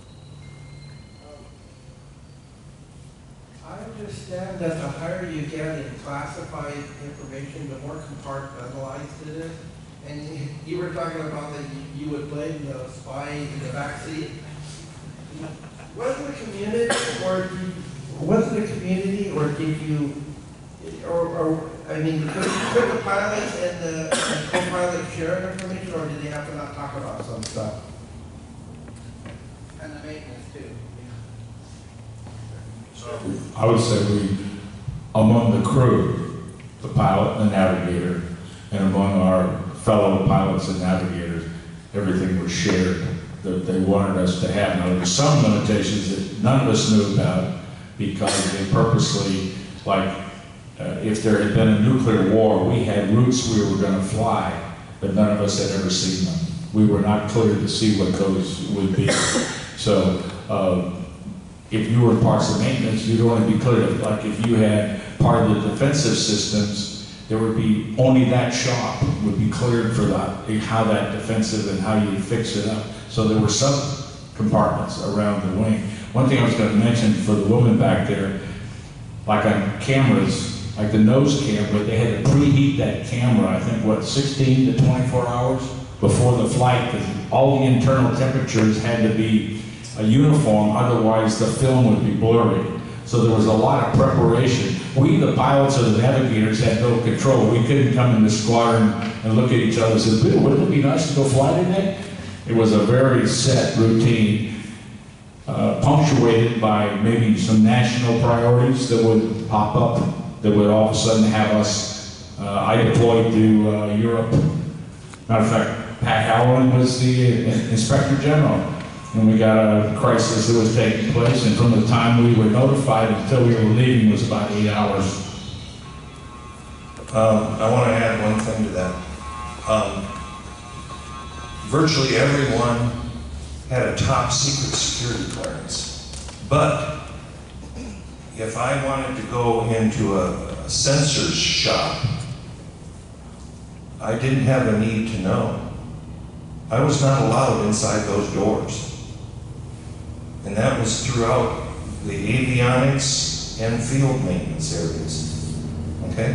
Speaker 18: I understand that the higher you get in classified information, the more compartmentalized it is. And you- you were talking about that you- you would blame the spy in the backseat. Was it a community, or did you, was it a community, or did you, or, or I mean, could, could the pilot and the, and the co-pilot share information, or did they have to not talk about some stuff? And the maintenance too.
Speaker 8: I would say we, among the crew, the pilot and the navigator, and among our fellow pilots and navigators, everything was shared that they wanted us to have. Now, there were some limitations that none of us knew about because they purposely, like, uh, if there had been a nuclear war, we had routes we were going to fly, but none of us had ever seen them. We were not clear to see what those would be. So, uh, if you were in parts of maintenance, you'd only be clear. Like if you had part of the defensive systems, there would be only that shop would be cleared for that, how that defensive and how you fix it up. So there were sub compartments around the wing. One thing I was going to mention for the woman back there, like on cameras, like the nose camera, they had to preheat that camera, I think, what, sixteen to twenty-four hours before the flight, because all the internal temperatures had to be a uniform, otherwise the film would be blurry. So there was a lot of preparation. We, the pilots or the navigators, had no control. We couldn't come in the squadron and look at each other and say, wouldn't it be nice to go fly today? It was a very set routine, uh, punctuated by maybe some national priorities that would pop up, that would all of a sudden have us, uh, I deployed to uh, Europe. Matter of fact, Pat Halloran was the uh, Inspector General. and we got a crisis that was taking place, and from the time we were notified until we were leaving was about eight hours.
Speaker 7: Um, I want to add one thing to that. Um, virtually everyone had a top secret security clearance, but if I wanted to go into a, a sensors shop, I didn't have a need to know. I was not allowed inside those doors. And that was throughout the avionics and field maintenance areas. Okay?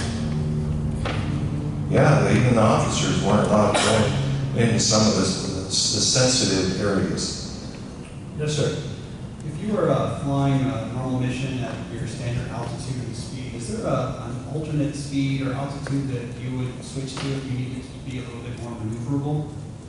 Speaker 7: Yeah, even the officers weren't allowed to go into some of the, the, the sensitive areas.
Speaker 4: Yes, sir.
Speaker 1: If you were uh, flying a normal mission at your standard altitude and speed, is there a, an alternate speed or altitude that you would switch to if you needed to be a little bit more maneuverable?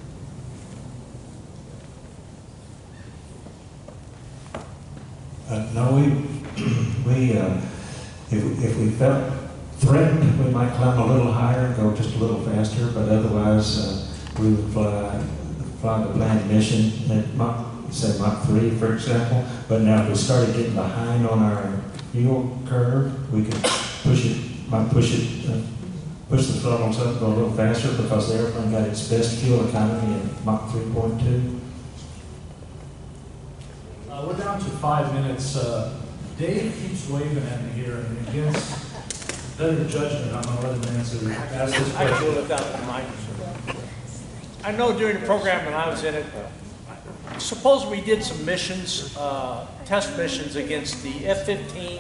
Speaker 6: Uh, no, we, we uh, if, if we felt threatened, we might climb a little higher and go just a little faster, but otherwise uh, we would fly, fly the planned mission at Mach, say Mach three, for example. But now if we started getting behind on our fuel curve, we could push it, might push it, uh, push the throttles up, go a little faster because the airplane got its best fuel economy at Mach three point two.
Speaker 4: Uh, we're down to five minutes. Uh, Dave keeps waving at me here, and against better judgment, I'm going to let him answer, ask this
Speaker 3: I
Speaker 4: question.
Speaker 3: do without the mic. I know during the program when I was in it, suppose we did some missions, uh, test missions against the F fifteen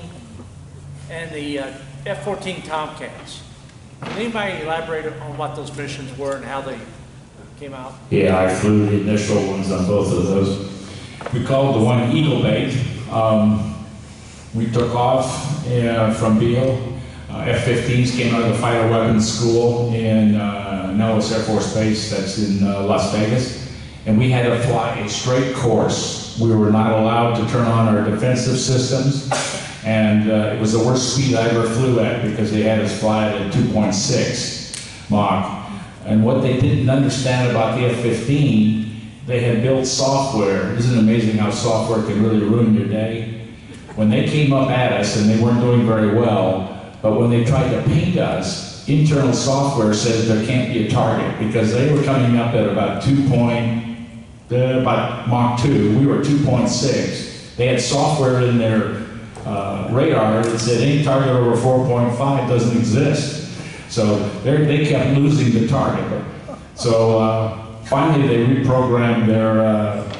Speaker 3: and the uh, F fourteen Tomcats. Can anybody elaborate on what those missions were and how they came out?
Speaker 8: Yeah, I flew the initial ones on both of those. We called the one Eagle Bait. Um, we took off uh, from Beale. Uh, F fifteens came out of the Fighter Weapons School in uh, Nellis Air Force Base, that's in uh, Las Vegas. And we had to fly a straight course. We were not allowed to turn on our defensive systems. And uh, it was the worst speed I ever flew at because they had us fly at two point six Mach. And what they didn't understand about the F fifteen, they had built software. Isn't it amazing how software can really ruin your day? When they came up at us, and they weren't doing very well, but when they tried to paint us, internal software said there can't be a target because they were coming up at about two point, uh, about Mach two. We were two point six. They had software in their uh, radar that said any target over four point five doesn't exist. So they kept losing the target. So. Uh, Finally, they reprogrammed their uh,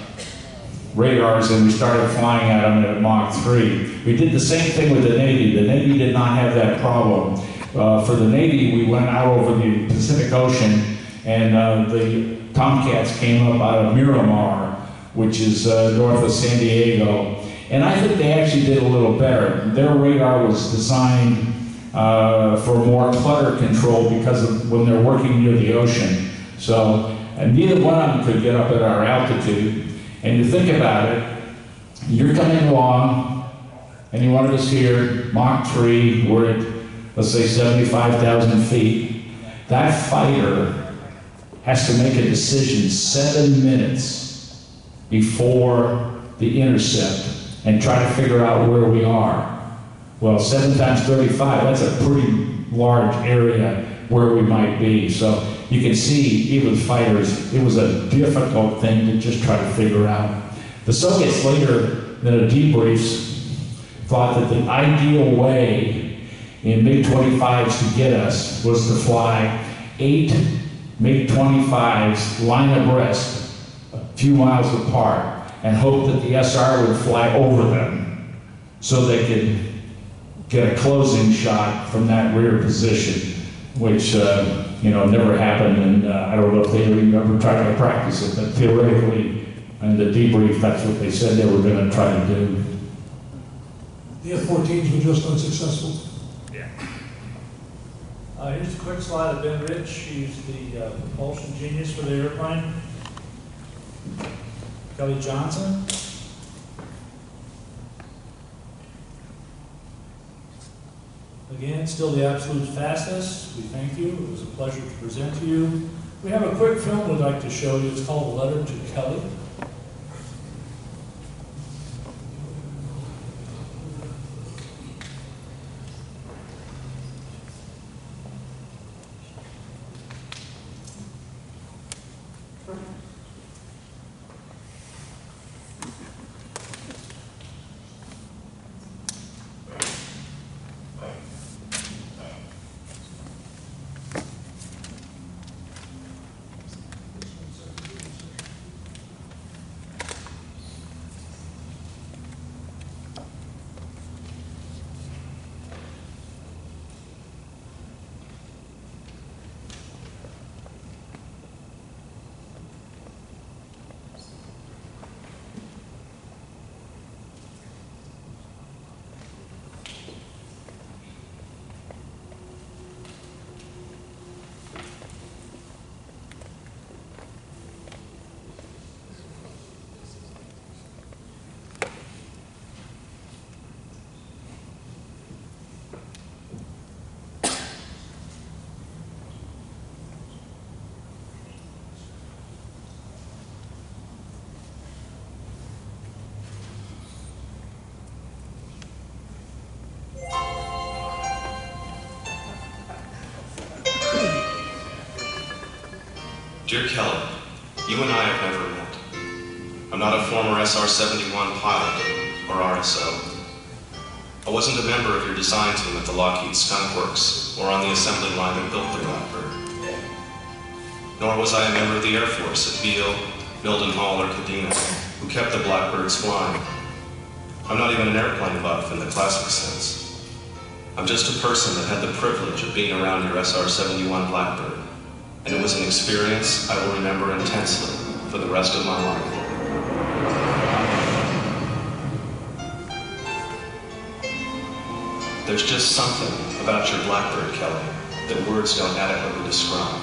Speaker 8: radars and we started flying at them at Mach three. We did the same thing with the Navy. The Navy did not have that problem. Uh, for the Navy, we went out over the Pacific Ocean and uh, the Tomcats came up out of Miramar, which is uh, north of San Diego. And I think they actually did a little better. Their radar was designed uh, for more clutter control because of when they're working near the ocean. So. And neither one of them could get up at our altitude. And you think about it, you're coming along, and you wanted us here, Mach three, we're at, let's say, seventy-five thousand feet. That fighter has to make a decision seven minutes before the intercept and try to figure out where we are. Well, seven times thirty-five, that's a pretty large area where we might be. So you can see, even fighters, it was a difficult thing to just try to figure out. The Soviets later, in the debriefs, thought that the ideal way in MiG twenty-fives to get us was to fly eight MiG twenty-fives line abreast, a few miles apart, and hope that the S R would fly over them so they could get a closing shot from that rear position, which uh, you know, never happened, and uh, I don't know if they ever tried to practice it, but theoretically, in the debrief, that's what they said they were going to try to do.
Speaker 5: The F fourteens were just unsuccessful.
Speaker 4: Yeah. Uh, here's a quick slide of Ben Rich. He's the uh, propulsion genius for the airplane. Kelly Johnson. Again, still the absolute fastest. We thank you. It was a pleasure to present to you. We have a quick film we'd like to show you. It's called A Letter to Kelly.
Speaker 12: Dear Kelly, you and I have never met. I'm not a former S R seventy-one pilot or R S O. I wasn't a member of your design team at the Lockheed Skunk Works or on the assembly line that built the Blackbird. Nor was I a member of the Air Force at Beale, Mildenhall, or Kadena, who kept the Blackbirds flying. I'm not even an airplane buff in the classic sense. I'm just a person that had the privilege of being around your S R seventy-one Blackbird, and it was an experience I will remember intensely for the rest of my life. There's just something about your Blackbird, Kelly, that words don't adequately describe.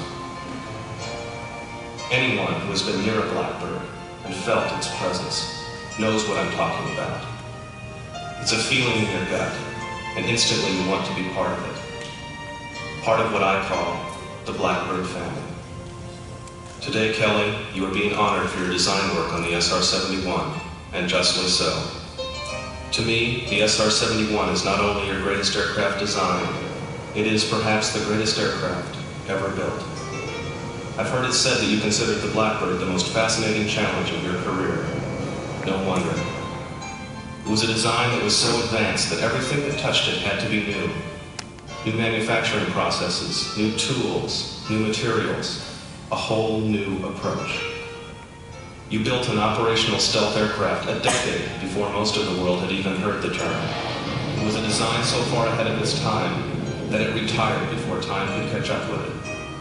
Speaker 12: Anyone who has been near a Blackbird and felt its presence knows what I'm talking about. It's a feeling in your gut, and instantly you want to be part of it. Part of what I call the Blackbird family. Today, Kelly, you are being honored for your design work on the S R seventy-one, and justly so. To me, the S R seventy-one is not only your greatest aircraft design, it is perhaps the greatest aircraft ever built. I've heard it said that you considered the Blackbird the most fascinating challenge of your career. No wonder. It was a design that was so advanced that everything that touched it had to be new. New manufacturing processes, new tools, new materials, a whole new approach. You built an operational stealth aircraft a decade before most of the world had even heard the term. It was a design so far ahead of its time that it retired before time could catch up with it.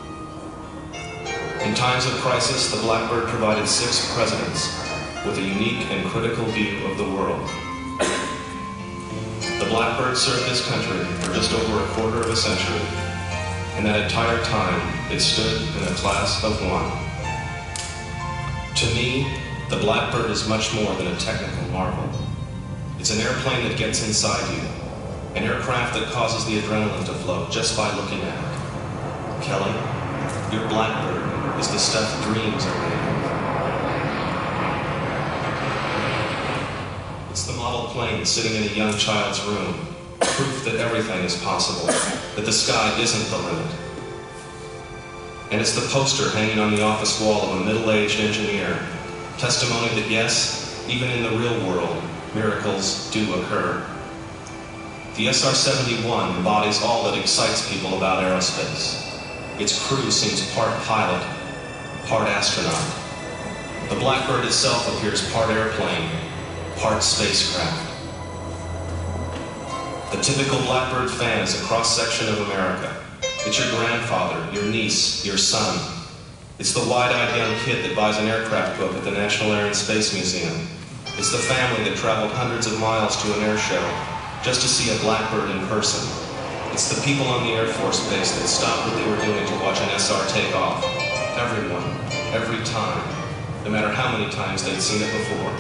Speaker 12: In times of crisis, the Blackbird provided six presidents with a unique and critical view of the world. The Blackbird served this country for just over a quarter of a century. In that entire time, it stood in a class of one. To me, the Blackbird is much more than a technical marvel. It's an airplane that gets inside you, an aircraft that causes the adrenaline to flow just by looking at it. Kelly, your Blackbird is the stuff dreams are made of. It's the model plane sitting in a young child's room, proof that everything is possible, that the sky isn't the limit. And it's the poster hanging on the office wall of a middle-aged engineer, testimony that yes, even in the real world, miracles do occur. The S R seventy-one embodies all that excites people about aerospace. Its crew seems part pilot, part astronaut. The Blackbird itself appears part airplane, part spacecraft. The typical Blackbird fan is a cross-section of America. It's your grandfather, your niece, your son. It's the wide-eyed young kid that buys an aircraft book at the National Air and Space Museum. It's the family that traveled hundreds of miles to an air show just to see a Blackbird in person. It's the people on the Air Force Base that stopped what they were doing to watch an S R take off. Everyone, every time, no matter how many times they'd seen it before.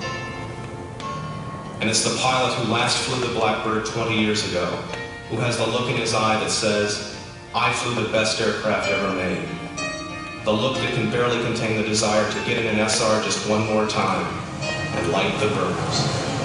Speaker 12: And it's the pilot who last flew the Blackbird twenty years ago, who has the look in his eye that says, I flew the best aircraft ever made. The look that can barely contain the desire to get in an S R just one more time and light the burners.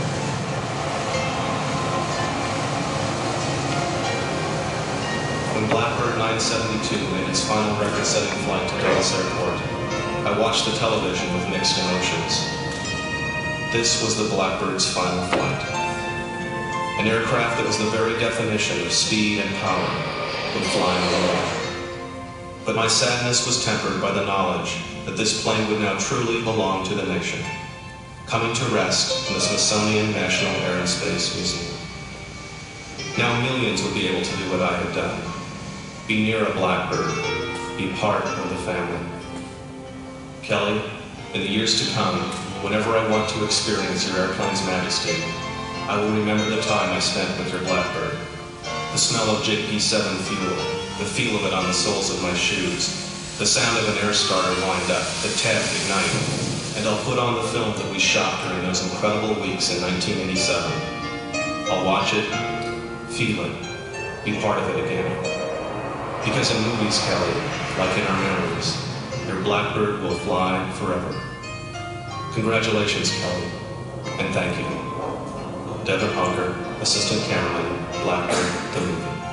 Speaker 12: When Blackbird nine seventy-two made its final record-setting flight to Dallas Airport, I watched the television with mixed emotions. This was the Blackbird's final flight. An aircraft that was the very definition of speed and power when flying alone. But my sadness was tempered by the knowledge that this plane would now truly belong to the nation, coming to rest in the Smithsonian National Air and Space Museum. Now millions would be able to do what I had done. Be near a Blackbird, be part of the family. Kelly, in the years to come, whenever I want to experience your airplane's majesty, I will remember the time I spent with your Blackbird. The smell of J P seven fuel, the feel of it on the soles of my shoes, the sound of an air starter wind up, the tab ignite, and I'll put on the film that we shot during those incredible weeks in nineteen eighty-seven. I'll watch it, feel it, be part of it again. Because in movies, Kelly, like in our memories, your Blackbird will fly forever. Congratulations, Kelly, and thank you. Devin Honker, Assistant Cameraman, Blackbird, the movie.